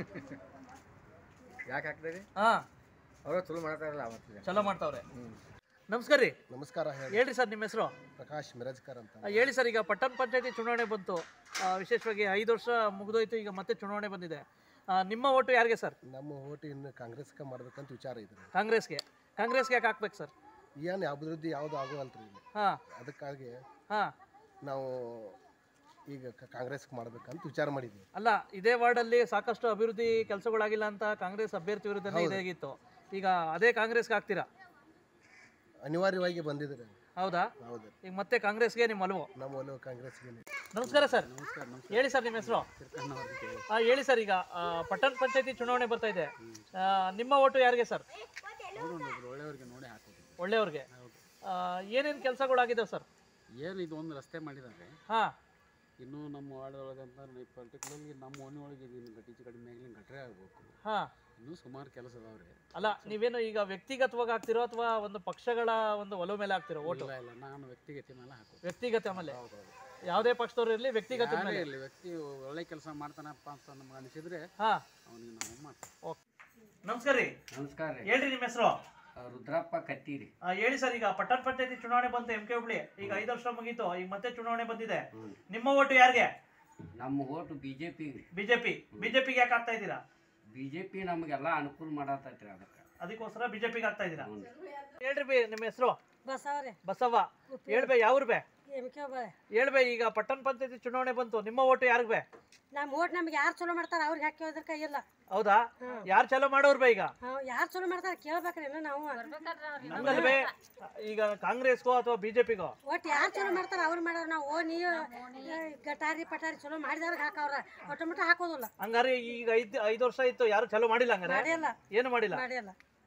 ಯಾಕೆ ಆಗ್ತದೆ? ಹಾ, ಅವರು ಚಲೋ ಮಾಡ್ತಾರಲ್ಲ, ಚಲೋ ಮಾಡ್ತಾವ್ರೆ. ನಮಸ್ಕಾರ ರೀ. ನಮಸ್ಕಾರ. ಹೇಳ್ರಿ ಸರ್ ನಿಮ್ಮ ಹೆಸರು? ಪ್ರಕಾಶ್ ಮಿರಜ್ಕರ್ ಅಂತ. ಹೇಳಿ ಸರ್, ಈಗ ಪಟ್ಟಣ ಪಂಚಾಯತಿ ಚುನಾವಣೆ ಬಂತು, ವಿಶೇಷವಾಗಿ ಐದು ವರ್ಷ ಮುಗಿದೋಯ್ತು, ಈಗ ಮತ್ತೆ ಚುನಾವಣೆ ಬಂದಿದೆ, ನಿಮ್ಮ ಓಟು ಯಾರಿಗೆ ಸರ್? ನಮ್ಮ ಓಟು ಇನ್ನು ಕಾಂಗ್ರೆಸ್ಗೆ ಮಾಡ್ಬೇಕಂತ ವಿಚಾರ ಇದೆ. ಕಾಂಗ್ರೆಸ್ಗೆ. ಕಾಂಗ್ರೆಸ್ಗೆ ಯಾಕೆ ಹಾಕ್ಬೇಕು ಸರ್? ಏನು ಅಭಿವೃದ್ಧಿ ಯಾವುದು ಆಗೋಲ್ರಿ ಇಲ್ಲಿ. ಹಾ, ಅದಕ್ಕಾಗಿ ಹಾ ನಾವು ಈಗ ಕಾಂಗ್ರೆಸ್ಗೆ ಮಾಡ್ಬೇಕಂತ ವಿಚಾರ ಮಾಡಿದ್ವಿ. ಅಲ್ಲ, ಇದೇ ವಾರ್ಡಲ್ಲಿ ಸಾಕಷ್ಟು ಅಭಿವೃದ್ಧಿ ಕೆಲಸಗಳಾಗಿಲ್ಲ ಅಂತ ಕಾಂಗ್ರೆಸ್ ಅಭ್ಯರ್ಥಿ ವಿರುದ್ಧನೇ ಇದಾಗಿತ್ತು, ಈಗ ಅದೇ ಕಾಂಗ್ರೆಸ್ಗೆ ಹಾಕ್ತೀರಾ? ಅನಿವಾರ್ಯವಾಗಿ ಬಂದಿದ್ರೆ. ಹೌದಾ? ಹೌದು. ಈಗ ಮತ್ತೆ ಕಾಂಗ್ರೆಸ್ಗೆ ನಿಮ್ಮ ಒಲವು? ನಮ್ಮ ಒಲವು ಕಾಂಗ್ರೆಸ್ಗೆ. ನಮಸ್ಕಾರ ಸರ್. ಹೇಳಿ ಸರ್ ನಿಮ್ಮ ಹೆಸರು? ಹೇಳಿ ಸರ್, ಈಗ ಪಟ್ಟಣ ಪಂಚಾಯತಿ ಚುನಾವಣೆ ಬರ್ತಾ ಇದೆ, ನಿಮ್ಮ ಓಟು ಯಾರಿಗೆ ಸರ್? ಒಳ್ಳೆಯವ್ರಿಗೆ ನೋಡಿ ಹಾಕೋದು. ಒಳ್ಳೆಯವ್ರಿಗೆ. ಏನೇನು ಕೆಲಸಗಳಾಗಿದ್ದಾವೆ ಸರ್? ಏನು ಇದು ಒಂದು ರಸ್ತೆ ಮಾಡಿದ್ದಾರೆ. ಹಾ, ಇನ್ನೂ ನಮ್ಮ ವಾರ್ಡ್ದೊಳಗೆ ಅಂತ ಪರ್ಟಿಕ್ಯುಲರ್ಲಿ ನಮ್ಮ ಓಣಿ ಒಳಗೆ ಇನ್ನು ಗಟೀಚು ಕಡಿಮೆ ಆಗಲಿ ಗಟ್ರೆ ಆಗಬೇಕು. ಹಾ, ಇನ್ನೂ ಸುಮಾರು ಕೆಲಸ ಅದಾವ್ರಿ. ಅಲ್ಲ, ನೀವೇನು ಈಗ ವ್ಯಕ್ತಿಗತವಾಗಿ ಆಗ್ತಿರೋ ಅಥವಾ ಒಂದು ಪಕ್ಷಗಳ ಒಂದು ಒಲವು ಮೇಲೆ ಆಗ್ತಿರೋ ಓಟು? ಇಲ್ಲ ಇಲ್ಲ, ನಾನು ವ್ಯಕ್ತಿಗತ ಮೇಲೆ ಹಾಕೋದು. ವ್ಯಕ್ತಿಗತ ಮೇಲೆ? ಯಾವುದೇ ಪಕ್ಷದವ್ರು ಇರಲಿ, ವ್ಯಕ್ತಿಗತ ಮೇಲೆ ಇರಲಿ, ವ್ಯಕ್ತಿ ಒಳ್ಳೆ ಕೆಲಸ ಮಾಡ್ತಾನಪ್ಪ ಅಂತ ನಮ್ಗೆ ಅನಿಸಿದ್ರೆ ಹಾ ಅವನಿಗೆ ನಾವು ಮಾಡ್ತೀವಿ. ಓಕೆ, ನಮಸ್ಕಾರ ರೀ. ನಮಸ್ಕಾರ ರೀ. ಹೇಳ್ರಿ ನಿಮ್ಮ ಹೆಸರು? ರುದ್ರಪ್ಪ ಕತ್ತೀರಿ. ಹೇಳಿ ಸರ್, ಈಗ ಪಟ್ಟಣ ಪಂಚಾಯತಿ ಚುನಾವಣೆ ಬಂತು ಎಂ ಕೆ ಹುಬ್ಳಿ, ಈಗ ಐದು ವರ್ಷ ಮುಗೀತು, ಈಗ ಮತ್ತೆ ಚುನಾವಣೆ ಬಂದಿದೆ, ನಿಮ್ಮ ಓಟು ಯಾರಿಗೆ? ನಮ್ಮ ಓಟು ಬಿಜೆಪಿ. ಬಿಜೆಪಿ. ಬಿಜೆಪಿಗೆ ಯಾಕೆ ಆಗ್ತಾ ಇದ್ದೀರಾ? ಬಿಜೆಪಿ ನಮಗೆಲ್ಲ ಅನುಕೂಲ ಮಾಡತೈತ್ರಿ, ಅದಕ್ಕೆ ಅದಕ್ಕೋಸ್ಕರ ಬಿಜೆಪಿಗೆ ಆಗ್ತಾ ಇದ್ದೀರಾ? ಹೇಳ್ರಿ ಬಿ, ನಿಮ್ಮ ಹೆಸರು? ಬಸವ್ರೆ. ಬಸವ್ವ. ಹೇಳ್ಬೇ, ಯಾವ್ರು ಬೇ? ಎಂ ಕೆ ಬೇ. ಹೇಳ್ಬೇ, ಈಗ ಪಟ್ಟಣ ಪಂಚಾಯತಿ ಚುನಾವಣೆ ಬಂತು, ನಿಮ್ಮ ಓಟು ಯಾರಿಗೆ ಬೇ? ನಮ್ಮ ಓಟ್ ನಮ್ಗೆ ಯಾರು ಚಲೋ ಮಾಡ್ತಾರ ಅವ್ರಿಗೆ ಹಾಕಿ ಹೋದ್ರ ಕೈಯಿಲ್ಲ. ಹೌದಾ? ಯಾರು ಚಲೋ ಮಾಡೋರು ಬೇ? ಈಗ ಯಾರು ಚಲೋ ಮಾಡ್ತಾರ ಕೇಳ್ಬೇಕ್ರಿ ನಾವು. ಹಂಗಲ್ವೇ, ಈಗ ಕಾಂಗ್ರೆಸ್ಗೋ ಅಥವಾ ಬಿಜೆಪಿಗೋ ಒಟ್ಟು ಯಾರು ಚಲೋ ಮಾಡ್ತಾರ ಅವ್ರು ಮಾಡೋರು. ನಾವು ಓ ನೀವು ಗಟಾರಿ ಪಟಾರಿ ಚಲೋ ಮಾಡಿದವ್ರಿಗೆ ಹಾಕವ್ರ ಆಟೋಮೆಟಿಕ್ ಹಾಕೋದಿಲ್ಲ. ಹಂಗಾರೆ ಈಗ ಐದ್ ಐದು ವರ್ಷ ಇತ್ತು, ಯಾರು ಚಲೋ ಮಾಡಿಲ್ಲ? ಹಂಗಾರೆ ಮಾಡಿಲ್ಲ. ಏನು ಮಾಡಿಲ್ಲ? ಮಾಡಿಲ್ಲ.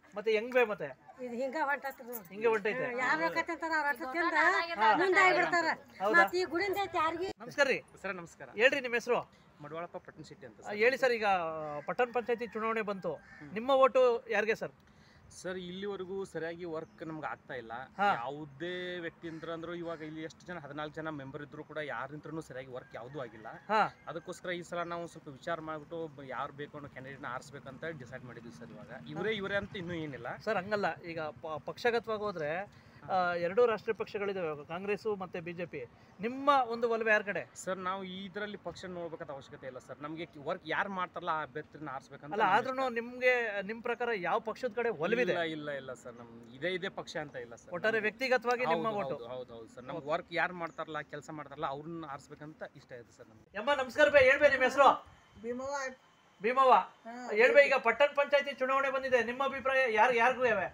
ಮತ್ತೆ ಹೆಂಗ್ ಬೇ ಮತ್ತೆ ಇದು ಹಿಂಗ ಹೊಂಟತ್ ಹಿಂಗೆ ಹೊಂಟೈತೆ ಯಾರು ರೊಕ್ಕಂತಾರ ಅವ್ರ ರೊಕ್ಕ ತಿಂದ ಮುಂದಾಗ್ಬಿಡ್ತಾರ ಮತ್ತ ಈ ಗುಡಿಂದ ಐತಿ ಯಾರಿಗೆ ನಮಸ್ಕಾರ ರೀ ಸರ್ ನಮಸ್ಕಾರ ಹೇಳ್ರಿ ನಿಮ್ಮ ಹೆಸರು ಮಡವಾಳಪ್ಪ ಪಟ್ಟಣ ಸಿಟಿ ಅಂತ ಆ, ಹೇಳಿ ಸರ್, ಈಗ ಪಟ್ಟಣ ಪಂಚಾಯತಿ ಚುನಾವಣೆ ಬಂತು, ನಿಮ್ಮ ಓಟು ಯಾರಿಗೆ ಸರ್? ಸರ್ ಇಲ್ಲಿವರೆಗೂ ಸರಿಯಾಗಿ ವರ್ಕ್ ನಮ್ಗೆ ಆಗ್ತಾ ಇಲ್ಲ. ಯಾವುದೇ ವ್ಯಕ್ತಿ ಅಂತ ಅಂದ್ರು ಇವಾಗ ಇಲ್ಲಿ ಎಷ್ಟು ಜನ ಹದಿನಾಲ್ಕು ಜನ ಮೆಂಬರ್ ಇದ್ರು ಕೂಡ ಯಾರಿಂದ್ರೂ ಸರಿಯಾಗಿ ವರ್ಕ್ ಯಾವುದೂ ಆಗಿಲ್ಲ. ಅದಕ್ಕೋಸ್ಕರ ಈ ಸಲ ನಾವು ಸ್ವಲ್ಪ ವಿಚಾರ ಮಾಡ್ಬಿಟ್ಟು ಯಾರು ಬೇಕು ಅನ್ನೋ ಕ್ಯಾಂಡಿಡೇಟ್ನ ಆರಿಸ್ಬೇಕಂತ ಡಿಸೈಡ್ ಮಾಡಿದ್ವಿ ಸರ್. ಇವಾಗ ಇವರೇ ಇವರೇ ಅಂತ ಇನ್ನೂ ಏನಿಲ್ಲ ಸರ್. ಹಂಗಲ್ಲ, ಈಗ ಪ- ಪಕ್ಷಗತವಾಗಿ ಹೋದ್ರೆ ಎರಡೂ ರಾಷ್ಟ್ರೀಯ ಪಕ್ಷಗಳಿದಾವೆ, ಕಾಂಗ್ರೆಸ್ ಮತ್ತೆ ಬಿಜೆಪಿ. ನಿಮ್ಮ ಒಂದು ಒಲವು ಯಾರ ಕಡೆ ಸರ್? ನಾವು ಇದರಲ್ಲಿ ಪಕ್ಷ ನೋಡ್ಬೇಕಂತ ಅವಶ್ಯಕತೆ ಇಲ್ಲ ಸರ್. ನಮಗೆ ವರ್ಕ್ ಯಾರು ಮಾಡ್ತಾರಲ್ಲ ಆ ಅಭ್ಯರ್ಥಿನ ಆರಿಸ್ಬೇಕಂತ. ಅಲ್ಲ, ಆದ್ರೂ ನಿಮ್ಗೆ ನಿಮ್ ಪ್ರಕಾರ ಯಾವ ಪಕ್ಷದ ಕಡೆ ಒಲವಿದೆ? ಇಲ್ಲ ಇಲ್ಲ ಇಲ್ಲ ಸರ್, ನಮ್ ಇದೇ ಇದೇ ಪಕ್ಷ ಅಂತ ಇಲ್ಲ ಸರ್. ಒಟ್ಟಾರೆ ವ್ಯಕ್ತಿಗತವಾಗಿ ನಿಮ್ಮ ಓಟು? ಹೌದು ಹೌದು ಸರ್. ನಮ್ಗೆ ವರ್ಕ್ ಯಾರು ಮಾಡ್ತಾರಲ್ಲ, ಕೆಲಸ ಮಾಡ್ತಾರಲ್ಲ ಅವ್ರನ್ನ ಆರಿಸ್ಬೇಕಂತ ಇಷ್ಟ ಇದೆ ಸರ್ ನಮ್ಗೆ. ಯಮ್ಮ ನಮಸ್ಕಾರ ಬೇ, ಹೇಳ್ಬೇ ನಿಮ್ಮ ಹೆಸರು? ಭೀಮವ್ವ. ಭೀಮವ್ವ, ಹೇಳ್ಬೇ, ಈಗ ಪಟ್ಟಣ ಪಂಚಾಯತಿ ಚುನಾವಣೆ ಬಂದಿದೆ, ನಿಮ್ಮ ಅಭಿಪ್ರಾಯ ಯಾರು ಯಾರಿಗೂ ಯಾವೆ?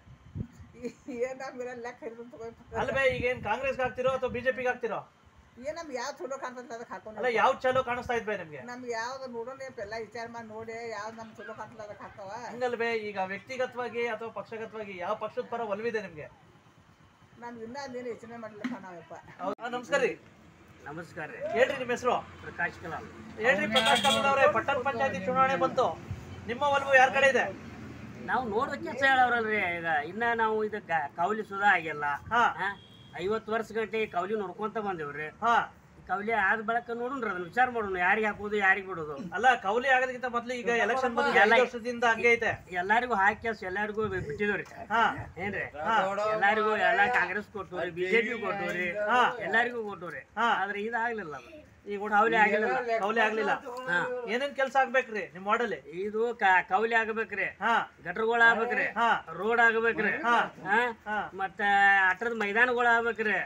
ಅಲ್ವೇ, ಈಗ ಏನ್ ಕಾಂಗ್ರೆಸ್ಗೆ ಹಾಕ್ತಿರೋ ಅಥವಾ ಬಿಜೆಪಿಗೆ ಹಾಕ್ತಿರೋ? ಏನ್ ನಮ್ಗೆ ಯಾವ ಚಲೋ ಕಾಣ್ತದ ಅದಕ್ಕೆ ಹಾಕೋಣ. ಅಲ್ಲ, ಯಾವ್ದು ಚಲೋ ಕಾಣಿಸ್ತಾ ಇದ್ವೆ ನಿಮ್ಗೆ? ನಮ್ಗೆ ಯಾವ್ದು ನೋಡೋಣ ಎಲ್ಲ ವಿಚಾರ ಮಾಡಿ ನೋಡಿ ಯಾವ್ದು ನಮ್ಗೆ ಚಲೋ ಕಾಣ್ತದ ಅದಕ್ಕೆ ಹಾಕವ. ಹಂಗಲ್ವೇ, ಈಗ ವ್ಯಕ್ತಿಗತವಾಗಿ ಅಥವಾ ಪಕ್ಷಗತವಾಗಿ ಯಾವ ಪಕ್ಷದ ಪರ ಒಲವಿದೆ ನಿಮ್ಗೆ? ನಮ್ಗೆ ಇನ್ನೂ ಅದೇನು ಯೋಚನೆ ಮಾಡ್ಲಿಲ್ಲ ನಾವಪ್ಪ. ಹೌದಾ, ನಮಸ್ಕಾರ ರೀ. ನಮಸ್ಕಾರ ರೀ. ಹೇಳ್ರಿ ನಿಮ್ಮ ಹೆಸರು? ಪ್ರಕಾಶ್ ಕಲಾಲ್. ಹೇಳ್ರಿ ಪ್ರಕಾಶ್ ಕಲಾಲ್ ಅವರೇ, ಪಟ್ಟಣ ಪಂಚಾಯತಿ ಚುನಾವಣೆ ಬಂತು, ನಿಮ್ಮ ಒಲವು ಯಾರ ಕಡೆ ಇದೆ? ನಾವು ನೋಡ್ಬೇಕೆ ಹೇಳವ್ರಲ್ರಿ. ಈಗ ಇನ್ನ ನಾವು ಇದು ಕೌಲಿ ಸುಧಾ ಆಗಿಲ್ಲ. ಐವತ್ತು ವರ್ಷ ಗಂಟೆ ಕೌಲಿ ನೋಡ್ಕೊಂತ ಬಂದೇವ್ರಿ. ಕೌಲಿ ಆದ ಬಳಕ ನೋಡೋಣ್ರಿ, ಅದನ್ನ ವಿಚಾರ ಮಾಡೋಣ, ಯಾರಿಗೆ ಹಾಕೋದು ಯಾರಿಗೆ ಬಿಡೋದು. ಅಲ್ಲ, ಕೌಲಿ ಆಗೋದಕ್ಕಿಂತ ಮೊದ್ಲು ಈಗ ಎಲೆಕ್ಷನ್ ವರ್ಷದಿಂದ ಹಂಗೆ ಐತೆ, ಎಲ್ಲಾರಿಗೂ ಹಾಕಿ ಎಲ್ಲಾರಿಗೂ ಬಿಟ್ಟಿದವ್ರಿ. ಏನ್ರಿ, ಎಲ್ಲಾರಿಗೂ ಎಲ್ಲಾ ಕಾಂಗ್ರೆಸ್ ಕೊಟ್ಟವ್ರಿ, ಬಿಜೆಪಿ ಕೊಟ್ಟವ್ರಿ, ಎಲ್ಲಾರಿಗೂ ಕೊಟ್ಟವ್ರಿ. ಆದ್ರೆ ಇದಾಗ್ಲಿಲ್ಲ, ಅದು ಈಗ ಕೌಲಿ ಆಗಿಲ್ಲ. ಕೌಲಿ ಆಗ್ಲಿಲ್ಲ. ಏನೇನ್ ಕೆಲಸ ಆಗ್ಬೇಕ್ರಿ ನಿಮ್ ವಾರ್ಡಲ್ಲಿ? ಇದು ಕೌಲಿ ಆಗ್ಬೇಕ್ರಿ, ಗಟ್ರಗಳು ಆಗ್ಬೇಕ್ರಿ, ರೋಡ್ ಆಗ್ಬೇಕ್ರಿ, ಮತ್ತ ಆಟದ ಮೈದಾನಗಳು ಆಗ್ಬೇಕ್ರಿ,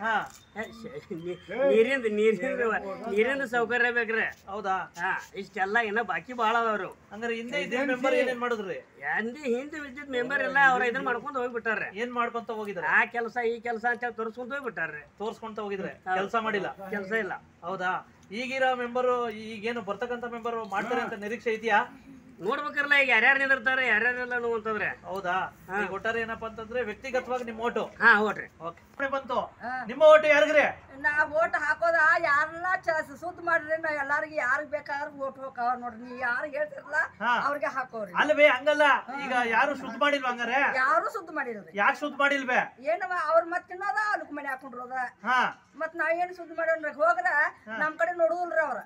ನೀರಿಂದ ನೀರಿಂದ ನೀರಿಂದ ಸೌಕರ್ಯ ಬೇಕ್ರಿ. ಹೌದಾ? ಹಾ, ಇಷ್ಟೆಲ್ಲ ಇನ್ನ ಬಾಕಿ ಬಾಳ ಅದಾವ್ರು. ಹಂಗಾರೆ ಹಿಂದೆ ಇದ್ದ ಮೆಂಬರ್ ಏನೇನ್ ಮಾಡಿದ್ರಿ? ಹಿಂದೆ ಹಿಂದೆ ವಿದ್ಯುತ್ ಮೆಂಬರ್ ಎಲ್ಲ ಅವ್ರ ಇದನ್ನ ಮಾಡ್ಕೊಂಡ್ ಹೋಗ್ಬಿಟ್ಟಾರ್ರಿ. ಏನ್ ಮಾಡ್ಕೊಂತ ಹೋಗಿದ್ರ? ಆ ಕೆಲಸ ಈ ಕೆಲಸ ಅಂತ ತೋರ್ಸ್ಕೊಂತ ಹೋಗ್ಬಿಟ್ಟಾರ್ರಿ. ತೋರ್ಸ್ಕೊಂತ ಹೋಗಿದ್ರೆ ಕೆಲಸ ಮಾಡಿಲ್ಲ? ಕೆಲಸ ಇಲ್ಲ. ಹೌದಾ? ಈಗಿರೋ ಮೆಂಬರು ಈಗೇನು ಬರ್ತಕ್ಕಂತ ಮೆಂಬರ್ ಮಾಡ್ತಾರೆ ಅಂತ ನಿರೀಕ್ಷೆ ಇದೆಯಾ? ನೋಡ್ಬೇಕಲ್ಲ, ಈಗ ಯಾರ್ಯಾರು ನಿಂದಿರ್ತಾರೆ ಯಾರ್ಯಾರೆಲ್ಲ ಅಂತಂದ್ರೆ. ಹೌದಾ? ಈಗ ಒಟ್ಟಾರೆ ಏನಪ್ಪಾ ಅಂತಂದ್ರೆ ವ್ಯಕ್ತಿಗತವಾಗಿ ನಿಮ್ಮ ಓಟು? ಹಾ, ಓಟ್ರಿ. ಓಕೆ, ಬಂತು. ನಿಮ್ಮ ಓಟು ಯಾರಿಗ್ರಿ? ನಾ ಓಟ್ ಹಾಕೋದ ಯಾರನ್ನ ಸುದ್ದಿ ಮಾಡ್ರಿ, ನಾವ್ ಎಲ್ಲಾರ್ಗಿ ಯಾರಿಗ್ ಬೇಕಾದ್ರೆ ಓಟ್ ಹೋಗವ ನೋಡ್ರಿ. ನೀವ್ ಯಾರು ಹೇಳ್ತಿರಲ್ಲ ಅವ್ರಿಗೆ ಹಾಕೋರಿ. ಅಲ್ವೇ, ಹಂಗಲ್ಲ, ಈಗ ಯಾರು ಶುದ್ಧ ಮಾಡಿಲ್ವ? ಹಂಗಾರೆ ಯಾರು ಸುದ್ದಿ ಮಾಡಿಲ್ರಿ. ಯಾಕೆ ಶುದ್ಧ ಮಾಡಿಲ್ವೇ? ಏನವ ಅವ್ರ ಮತ್ ತಿನ್ನೋದ ಅಲ್ಕ್ ಮನೆ ಹಾಕೊಂಡ್ರೋದ. ಮತ್ ನಾವ್ ಏನ್ ಸುದ್ದಿ ಮಾಡೋಣ್ರಿ? ಹೋಗ್ರ ನಮ್ ಕಡೆ ನೋಡುದಿಲ್ರಿ ಅವ್ರ.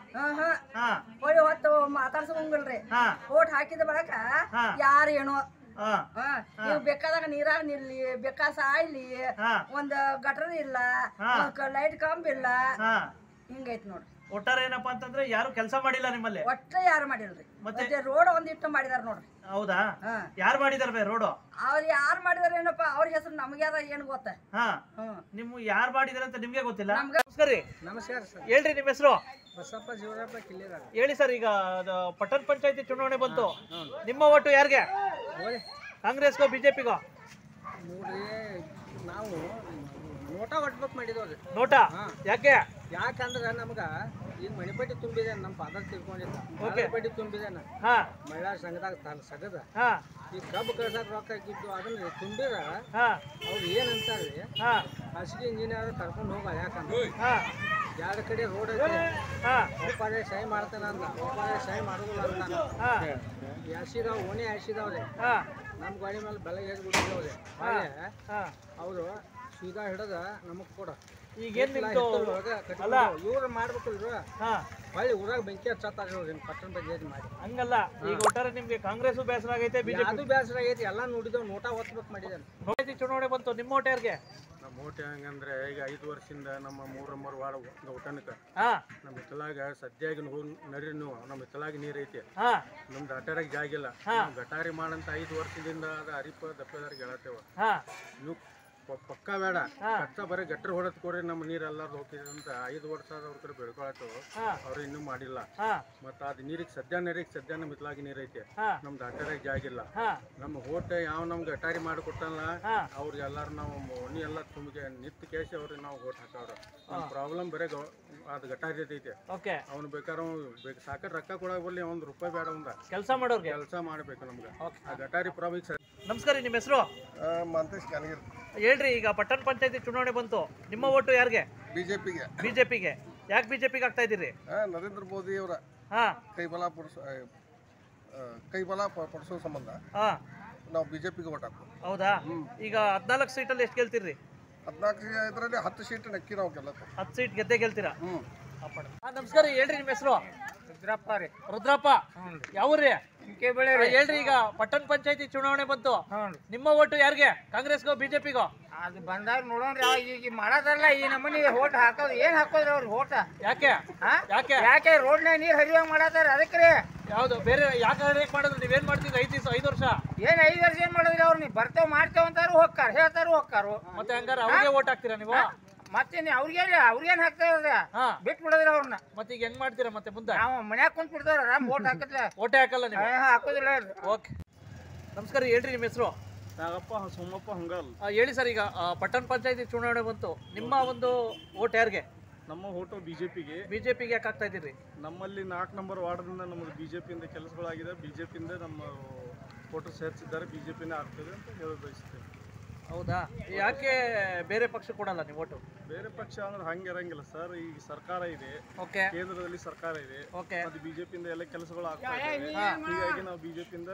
ಹೋಗಿ ಹೊತ್ತು ಮಾತಾಡ್ಸಂಗಿಲ್ರಿ. ಓಟ್ ಹಾಕಿದ ಬಳಕ ಯಾರು ಏನೋ ನೀವು ಬೇಕಾದಾಗ ನೀರಾಗ ನಿಲ್ಲಿ, ಬೇಕಾ ಸಾಯ್ಲಿ, ಒಂದ್ ಗಟರ್ ಇಲ್ಲ, ಲೈಟ್ ಕಂಬ ಇಲ್ಲ, ಹಿಂಗೈತ್ ನೋಡ್ರಿ. ಒಟ್ಟಾರೆ ಏನಪ್ಪಾ ಅಂತಂದ್ರೆ ಯಾರು ಕೆಲಸ ಮಾಡಿಲ್ಲ ನಿಮ್ಮಲ್ಲಿ? ಒಟ್ಟ ಯಾರು ಮಾಡಿಲ್ರಿ. ಮತ್ತೆ ರೋಡ್ ಒಂದಿಟ್ಟು ಮಾಡಿದಾರ ನೋಡ್ರಿ. ಹೌದಾ? ಯಾರು ಮಾಡಿದಾರ ರೋಡ್? ಅವ್ರು ಯಾರು ಮಾಡಿದಾರ ಏನಪ್ಪಾ, ಅವ್ರ ಹೆಸರು ನಮ್ಗೆ ಅದ ಏನ್ ಗೊತ್ತ? ನಿಮ್ ಯಾರು ಮಾಡಿದಾರೆ ಅಂತ ನಿಮ್ಗೆ ಗೊತ್ತಿಲ್ಲ? ನಮಸ್ಕಾರ ರೀ. ನಮಸ್ಕಾರ ಸರ್. ಹೇಳ್ರಿ ನಿಮ್ಮ ಹೆಸರು? ಬಸಪ್ಪ ಜೀವರಪ್ಪ ಕಿಲ್ಲಿದಾರ. ಹೇಳಿ ಸರ್, ಈಗ ಪಟ್ಟಣ ಪಂಚಾಯತಿ ಚುನಾವಣೆ ಬಂತು, ನಿಮ್ಮ ಓಟು ಯಾರಿಗೆ? ಕಾಂಗ್ರೆಸ್ಗೋ ಬಿಜೆಪಿಗೋ? ನೋಡ್ರಿ, ನಾವು ನೋಟ ಹೊಡ್ಬೇಕು ಮಾಡಿದವ್ರಿ. ನೋಟ ಯಾಕೆ? ಯಾಕಂದ್ರ ನಮ್ಗ ಈಗ ಮಣಿಪಟ್ಟಿ ತುಂಬಿದೆ, ನಮ್ಮ ಫಾದರ್ ತಿಳ್ಕೊಂಡಿದ್ದ. ಮಣಿಪಟ್ಟಿ ತುಂಬಿದೆ, ಮಹಿಳಾ ಸಂಘದಾಗ ತಾನು ಸಗದ ಈ ಕಬ್ಬು ಕಳ್ಸಾಕ ರೊಕ್ಕ ಹಾಕಿದ್ದು ಅದನ್ನ ತುಂಬಿರ ಅವ್ರು ಏನಂತಾರ್ರಿ, ಖಾಸಗಿ ಇಂಜಿನಿಯರ್ ಕರ್ಕೊಂಡು ಹೋಗ. ಯಾಕಂದ್ರೆ ಎರಡು ಕಡೆ ರೋಡ್ ಐತಿ, ಒಪ್ಪಾರೆ ಸಹಿ ಮಾಡ್ತಾನ ಅಂದ, ಒಪ್ಪಾರೆ ಸಹಿ ಮಾಡೋದಿಲ್ಲ ಅಂತಾನ. ಹಸಿದಾವ್ ಓಣಿ ಹಸಿದಾವ್ರಿ, ನಮ್ ಗಾಡಿ ಮೇಲೆ ಬೆಲೆ ಹೇಗೆ ಬಿಟ್ಟಿದವ್ರಿ. ಅವರು ಸೀದಾ ಹಿಡದ ನಮಗ್ ಕೊಡ. ಈಗೇನ್ ಇವ್ರು ಮಾಡ್ಬೇಕಲ್ರಿ, ಹೊಳ್ಳಿ ಊರಾಗ ಬೆಂಕಿ ಹಚ್ಚತ್ತಾರ ಪಟ್ಟಣ ಪಂಚಾಯತಿ ಮಾಡಿ. ಹಂಗಲ್ಲ, ಈಗ ಒಟ್ಟಾರೆ ನಿಮ್ಗೆ ಕಾಂಗ್ರೆಸ್ ಬೇಸರ ಆಗೈತೆ, ಬಿಜೆಪಿ ಅದು ಬೇಸರ ಆಗೈತಿ. ಎಲ್ಲಾ ನೋಡಿದವ್ ನೋಟ ಒತ್ಬೇಕು ಮಾಡಿದಾನೆ. ಪಂಚಾಯತಿ ಚುನಾವಣೆ ಬಂತು, ನಿಮ್ಮ ಓಟ್ ಯಾರಿಗೆ? ನಮ್ಮ ಓಟ್ ಹೆಂಗಂದ್ರೆ ಈಗ ಐದು ವರ್ಷದಿಂದ ನಮ್ಮ ಮೂರಮ್ಮರ್ ವಾಡ ಊಟನಕ ನಮ್ಮ ಹಿತ್ತಲಾಗ ಸದ್ಯಾಗಿ ನಡ್ರಿ ನೀವು, ನಮ್ಮ ಹಿತ್ತಲಾಗ ನೀರ್ ಐತಿ, ನಮ್ದು ಅಟಾರಾಗ ಜಾಗಿಲ್ಲ, ಗಟಾರಿ ಮಾಡಂತ ಐದು ವರ್ಷದಿಂದ ಅದ ಹರಿಪ ದಪ್ಪದಾರಿಗೆ ಹೇಳತ್ತೇವ. ನೀವು ಪಕ್ಕ ಬೇಡ ಕಷ್ಟ ಬರೀ ಗಟ್ರ ಹೊಡೆದ್ ಕೊಡ್ರಿ ನಮ್ಮ ನೀರೆಲ್ಲಾರು ಹೋಗ್ತಿದೆ ಅಂತ ಐದು ವರ್ಷ ಅವ್ರ ಕಡೆ ಬೆಳ್ಕೊಳತ್ತು ಅವ್ರು ಇನ್ನೂ ಮಾಡಿಲ್ಲ. ಮತ್ತ ಅದ್ ನೀರಿಗೆ ಸದ್ಯ ನೀರಿಗೆ ಸದ್ಯನ ಮಿತ್ಲಾಗಿ ನೀರ್ ಐತೆ, ನಮ್ದು ಅಟ್ಟಾರಿಗೆ ಜಾಗ ಇಲ್ಲ. ನಮ್ಮ ಹೋಟ ಯಾವ ನಮ್ಗೆ ಗಟಾರಿ ಮಾಡಿಕೊಟ್ಟಲ್ಲ ಅವ್ರಿಗೆ ಎಲ್ಲಾರು ನಾವು ಒಣಿ ಎಲ್ಲ ತುಂಬಿಗೆ ನಿತ್ ಕೇಸಿ ಅವ್ರಿಗೆ ನಾವು ಓಟ್ ಹಾಕವ್ರ. ಪ್ರಾಬ್ಲಮ್ ಬರೀ ಅದು ಗಟಾರಿ ಐತೆ. ಅವ್ನು ಬೇಕಾದ್ರೆ ಬೇಕು ಸಾಕರ್ ರೊಕ್ಕ ಕೊಡಕ್ ಬರ್ಲಿ, ಒಂದ್ ರೂಪಾಯಿ ಬೇಡ ಒಂದ ಕೆಲಸ ಮಾಡೋರ್ಗೆ ಕೆಲಸ ಮಾಡ್ಬೇಕು ನಮ್ಗೆ. ಆ ಗಟಾರಿ ಪ್ರಾಬ್ಲಮ್. ನಮಸ್ಕಾರ, ನಿಮ್ಮ ಹೆಸರು? ಮಂತೇಶ್ ಕನಗಿರಿ. ಹೇಳ್ರಿ, ಈಗ ಪಟ್ಟಣ ಪಂಚಾಯತಿ ಚುನಾವಣೆ ಬಂತು, ನಿಮ್ಮ ಓಟು ಯಾರಿಗೆ? ಬಿಜೆಪಿಗೆ. ಬಿಜೆಪಿಗೆ ಯಾಕೆ ಬಿಜೆಪಿಗೆ ಆಗ್ತಾ ಇದ್ದೀರಿ? ನರೇಂದ್ರ ಮೋದಿ ಅವರ ಕೈಬಲ ಪಡಿಸೋ ಕೈಬಲ ಪಡಿಸೋ ಸಂಬಂಧ ನಾವು ಬಿಜೆಪಿಗೆ ಓಟ್ ಹಾಕ್ತೀವಿ. ಹೌದಾ? ಈಗ ಹದಿನಾಲ್ಕು ಸೀಟಲ್ಲಿ ಎಷ್ಟು ಗೆಲ್ತೀರಿ? ಹದಿನಾಲ್ಕು ಇದರಲ್ಲಿ ಹತ್ತು ಸೀಟ್ ನಕ್ಕಿ ನಾವು ಗೆಲ್ಲತ್ತು. ಹತ್ತು ಸೀಟ್ ಗೆದ್ದೇ ಗೆಲ್ತೀರಾ? ನಮಸ್ಕಾರ, ಹೇಳ್ರಿ ನಿಮ್ಮ ಹೆಸರು? ರುದ್ರಪ್ಪ ರೀ. ರುದ್ರಪ್ಪ, ಯಾವ್ರಿ? ಹೇಳ್ರಿ, ಈಗ ಪಟ್ಟಣ ಪಂಚಾಯತಿ ಚುನಾವಣೆ ಬಂತು, ನಿಮ್ಮ ಓಟು ಯಾರಿಗೆ? ಕಾಂಗ್ರೆಸ್ಗೋ ಬಿಜೆಪಿಗೋ? ಅದು ಬಂದಾಗ ನೋಡೋಣ್ರಿ. ಈಗ ಮಾಡದಾರಲ್ಲ ಈ ನಮ್ಮನಿ ಓಟ್ ಹಾಕೋದು ಏನ್ ಹಾಕೋದ್ರಿ ಅವ್ರ ಓಟ? ಯಾಕೆ ಯಾಕೆ ಯಾಕೆ ರೋಡ್ನಾಗ ನೀರ್ ಹರಿಯುವಂಗ್ ಮಾಡತಾರ ಅದಕ್ಕೆ ರೀ. ಯಾವ್ದು ಬೇರೆ ಯಾಕೆ ಹರಿಯಕ್ ಮಾಡೋದು? ನೀವೇನ್ ಮಾಡ್ತಿದ್ರಿ ಐದು ದಿವಸ ಐದು ವರ್ಷ? ಏನ್ ಐದು ವರ್ಷ ಏನ್ ಮಾಡೋದ್ರಿ? ಅವ್ರು ನೀವ್ ಬರ್ತೇವ್ ಮಾಡ್ತೇವ್ ಅಂತಾರು ಹೋಗ್ತಾರ, ಹೇಳ್ತಾರು ಹೋಗ್ತಾರು. ಮತ್ತೆ ಹಂಗಾರ ಅವ್ರಿಗೆ ಓಟ್ ಹಾಕ್ತೀರಾ ನೀವು? ಮತ್ತೇನ್ ಅವ್ರಿಗೇನ್ ಅವ್ರಿಗೇನ್ ಹಾಕ್ತಾರ? ಬಿಟ್ ಬಿಡೋದ್ರಿ ಅವ್ರನ್ನ. ಮತ್ತೆ ಈಗ ಹೆಂಗ್ ಮಾಡ್ತೀರಾ ಮತ್ತೆ ಮುಂದೆ? ನಾವು ಮನ್ಯಾಗ ಕುಂತ್ ಬಿಡ್ತಾರ, ಓಟ್ ಹಾಕತ್ಲ ಓಟೇ ಹಾಕಲ್ಲ ನೀವು? ಹಾಕೋದಿಲ್ಲ. ಓಕೆ, ನಮಸ್ಕಾರ, ಹೇಳ್ರಿ ನಿಮ್ಮ ಹೆಸರು? ನಾಗಪ್ಪ ಸೋಮಪ್ಪ ಹಂಗಲ್. ಹೇಳಿ ಸರ್, ಈಗ ಪಟ್ಟಣ ಪಂಚಾಯತಿ ಚುನಾವಣೆ ಬಂತು, ನಿಮ್ಮ ಒಂದು ಓಟ್ ಯಾರಿಗೆ? ನಮ್ಮ ಓಟು ಬಿಜೆಪಿಗೆ. ಬಿಜೆಪಿಗೆ ಯಾಕೆ ಆಗ್ತಾ ಇದ್ದೀರಿ? ನಮ್ಮಲ್ಲಿ ನಾಲ್ಕು ನಂಬರ್ ವಾರ್ಡ್ದಿಂದ ನಮಗೆ ಬಿಜೆಪಿಯಿಂದ ಕೆಲಸಗಳಾಗಿದೆ. ಬಿಜೆಪಿಯಿಂದ ನಮ್ಮ ಓಟು ಸೇರಿಸಿದ್ದಾರೆ, ಬಿಜೆಪಿನೇ ಆಗ್ತದೆ ಅಂತ ಹೇಳಿ ಬಯಸ್ತೇವೆ. ಹೌದಾ? ಯಾಕೆ ಬೇರೆ ಪಕ್ಷ ಕೊಡಲ್ಲ ನೀವು ಓಟು? ಬೇರೆ ಪಕ್ಷ ಅಂದ್ರೆ ಹಂಗೆ ಇರಂಗಿಲ್ಲ ಸರ್. ಈಗ ಸರ್ಕಾರ ಇದೆ, ಕೇಂದ್ರದಲ್ಲಿ ಸರ್ಕಾರ ಇದೆ, ಮತ್ತೆ ಬಿಜೆಪಿಯಿಂದ ಎಲ್ಲ ಕೆಲಸಗಳು ಆಗ್ತಾ ಇದೆ. ಹೀಗಾಗಿ ನಾವು ಬಿಜೆಪಿಯಿಂದ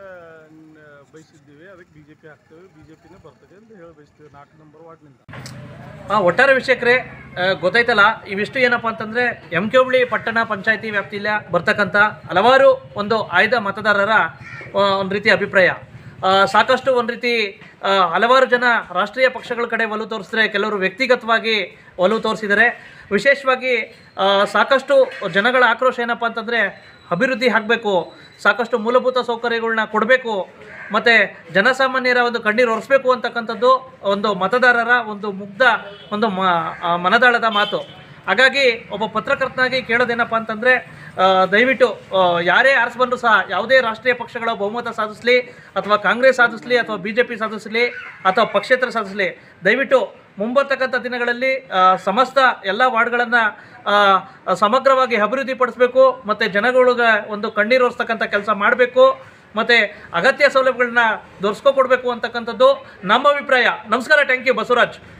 ಬಯಸಿದ್ದೀವಿ, ಅದಕ್ಕೆ ಬಿಜೆಪಿ ಹಾಕ್ತೇವೆ, ಬಿಜೆಪಿನೇ ಬರ್ತದೆ ಅಂತ ಹೇಳಿ ಬಯಸ್ತೀವಿ ನಾಲ್ಕು ನಂಬರ್ ವಾರ್ಡ್ನಿಂದ. ಹಾಂ, ಒಟ್ಟಾರೆ ವಿಷಯಕ್ರೆ ಗೊತ್ತಾಯ್ತಲ್ಲ, ಇವಿಷ್ಟು ಏನಪ್ಪ ಅಂತಂದರೆ ಎಂ ಕೆ ಹುಬ್ಳಿ ಪಟ್ಟಣ ಪಂಚಾಯತಿ ವ್ಯಾಪ್ತಿಯಲ್ಲಿ ಬರ್ತಕ್ಕಂಥ ಹಲವಾರು ಒಂದು ಆಯ್ದ ಮತದಾರರ ಒಂದು ರೀತಿ ಅಭಿಪ್ರಾಯ. ಸಾಕಷ್ಟು ಒಂದು ರೀತಿ ಹಲವಾರು ಜನ ರಾಷ್ಟ್ರೀಯ ಪಕ್ಷಗಳ ಕಡೆ ಒಲವು ತೋರಿಸಿದ್ರೆ, ಕೆಲವರು ವ್ಯಕ್ತಿಗತವಾಗಿ ಒಲವು ತೋರಿಸಿದ್ದಾರೆ. ವಿಶೇಷವಾಗಿ ಸಾಕಷ್ಟು ಜನಗಳ ಆಕ್ರೋಶ ಏನಪ್ಪ ಅಂತಂದರೆ ಅಭಿವೃದ್ಧಿ ಆಗಬೇಕು, ಸಾಕಷ್ಟು ಮೂಲಭೂತ ಸೌಕರ್ಯಗಳನ್ನ ಕೊಡಬೇಕು, ಮತ್ತು ಜನಸಾಮಾನ್ಯರ ಒಂದು ಕಣ್ಣೀರು ಒರೆಸಬೇಕು ಅಂತಕ್ಕಂಥದ್ದು ಒಂದು ಮತದಾರರ ಒಂದು ಮುಗ್ಧ ಒಂದು ಮನದಾಳದ ಮಾತು. ಹಾಗಾಗಿ ಒಬ್ಬ ಪತ್ರಕರ್ತನಾಗಿ ಕೇಳೋದೇನಪ್ಪ ಅಂತಂದರೆ, ದಯವಿಟ್ಟು ಯಾರೇ ಆರಿಸಿ ಬಂದರೂ ಸಹ ಯಾವುದೇ ರಾಷ್ಟ್ರೀಯ ಪಕ್ಷಗಳ ಬಹುಮತ ಸಾಧಿಸಲಿ, ಅಥವಾ ಕಾಂಗ್ರೆಸ್ ಸಾಧಿಸಲಿ, ಅಥವಾ ಬಿ ಜೆ ಪಿ ಸಾಧಿಸಲಿ, ಅಥವಾ ಪಕ್ಷೇತರ ಸಾಧಿಸಲಿ, ದಯವಿಟ್ಟು ಮುಂಬರ್ತಕ್ಕಂಥ ದಿನಗಳಲ್ಲಿ ಸಮಸ್ತ ಎಲ್ಲ ವಾರ್ಡ್ಗಳನ್ನು ಸಮಗ್ರವಾಗಿ ಅಭಿವೃದ್ಧಿಪಡಿಸಬೇಕು, ಮತ್ತು ಜನಗಳಿಗೆ ಒಂದು ಕಣ್ಣೀರು ಒರೆಸ್ತಕ್ಕಂಥ ಕೆಲಸ ಮಾಡಬೇಕು, ಮತ್ತು ಅಗತ್ಯ ಸೌಲಭ್ಯಗಳನ್ನ ದೊರಕಿಸ್ಕೊಡ್ಬೇಕು ಅಂತಕ್ಕಂಥದ್ದು ನಮ್ಮ ಅಭಿಪ್ರಾಯ. ನಮಸ್ಕಾರ, ಥ್ಯಾಂಕ್ ಯು. ಬಸವರಾಜ್.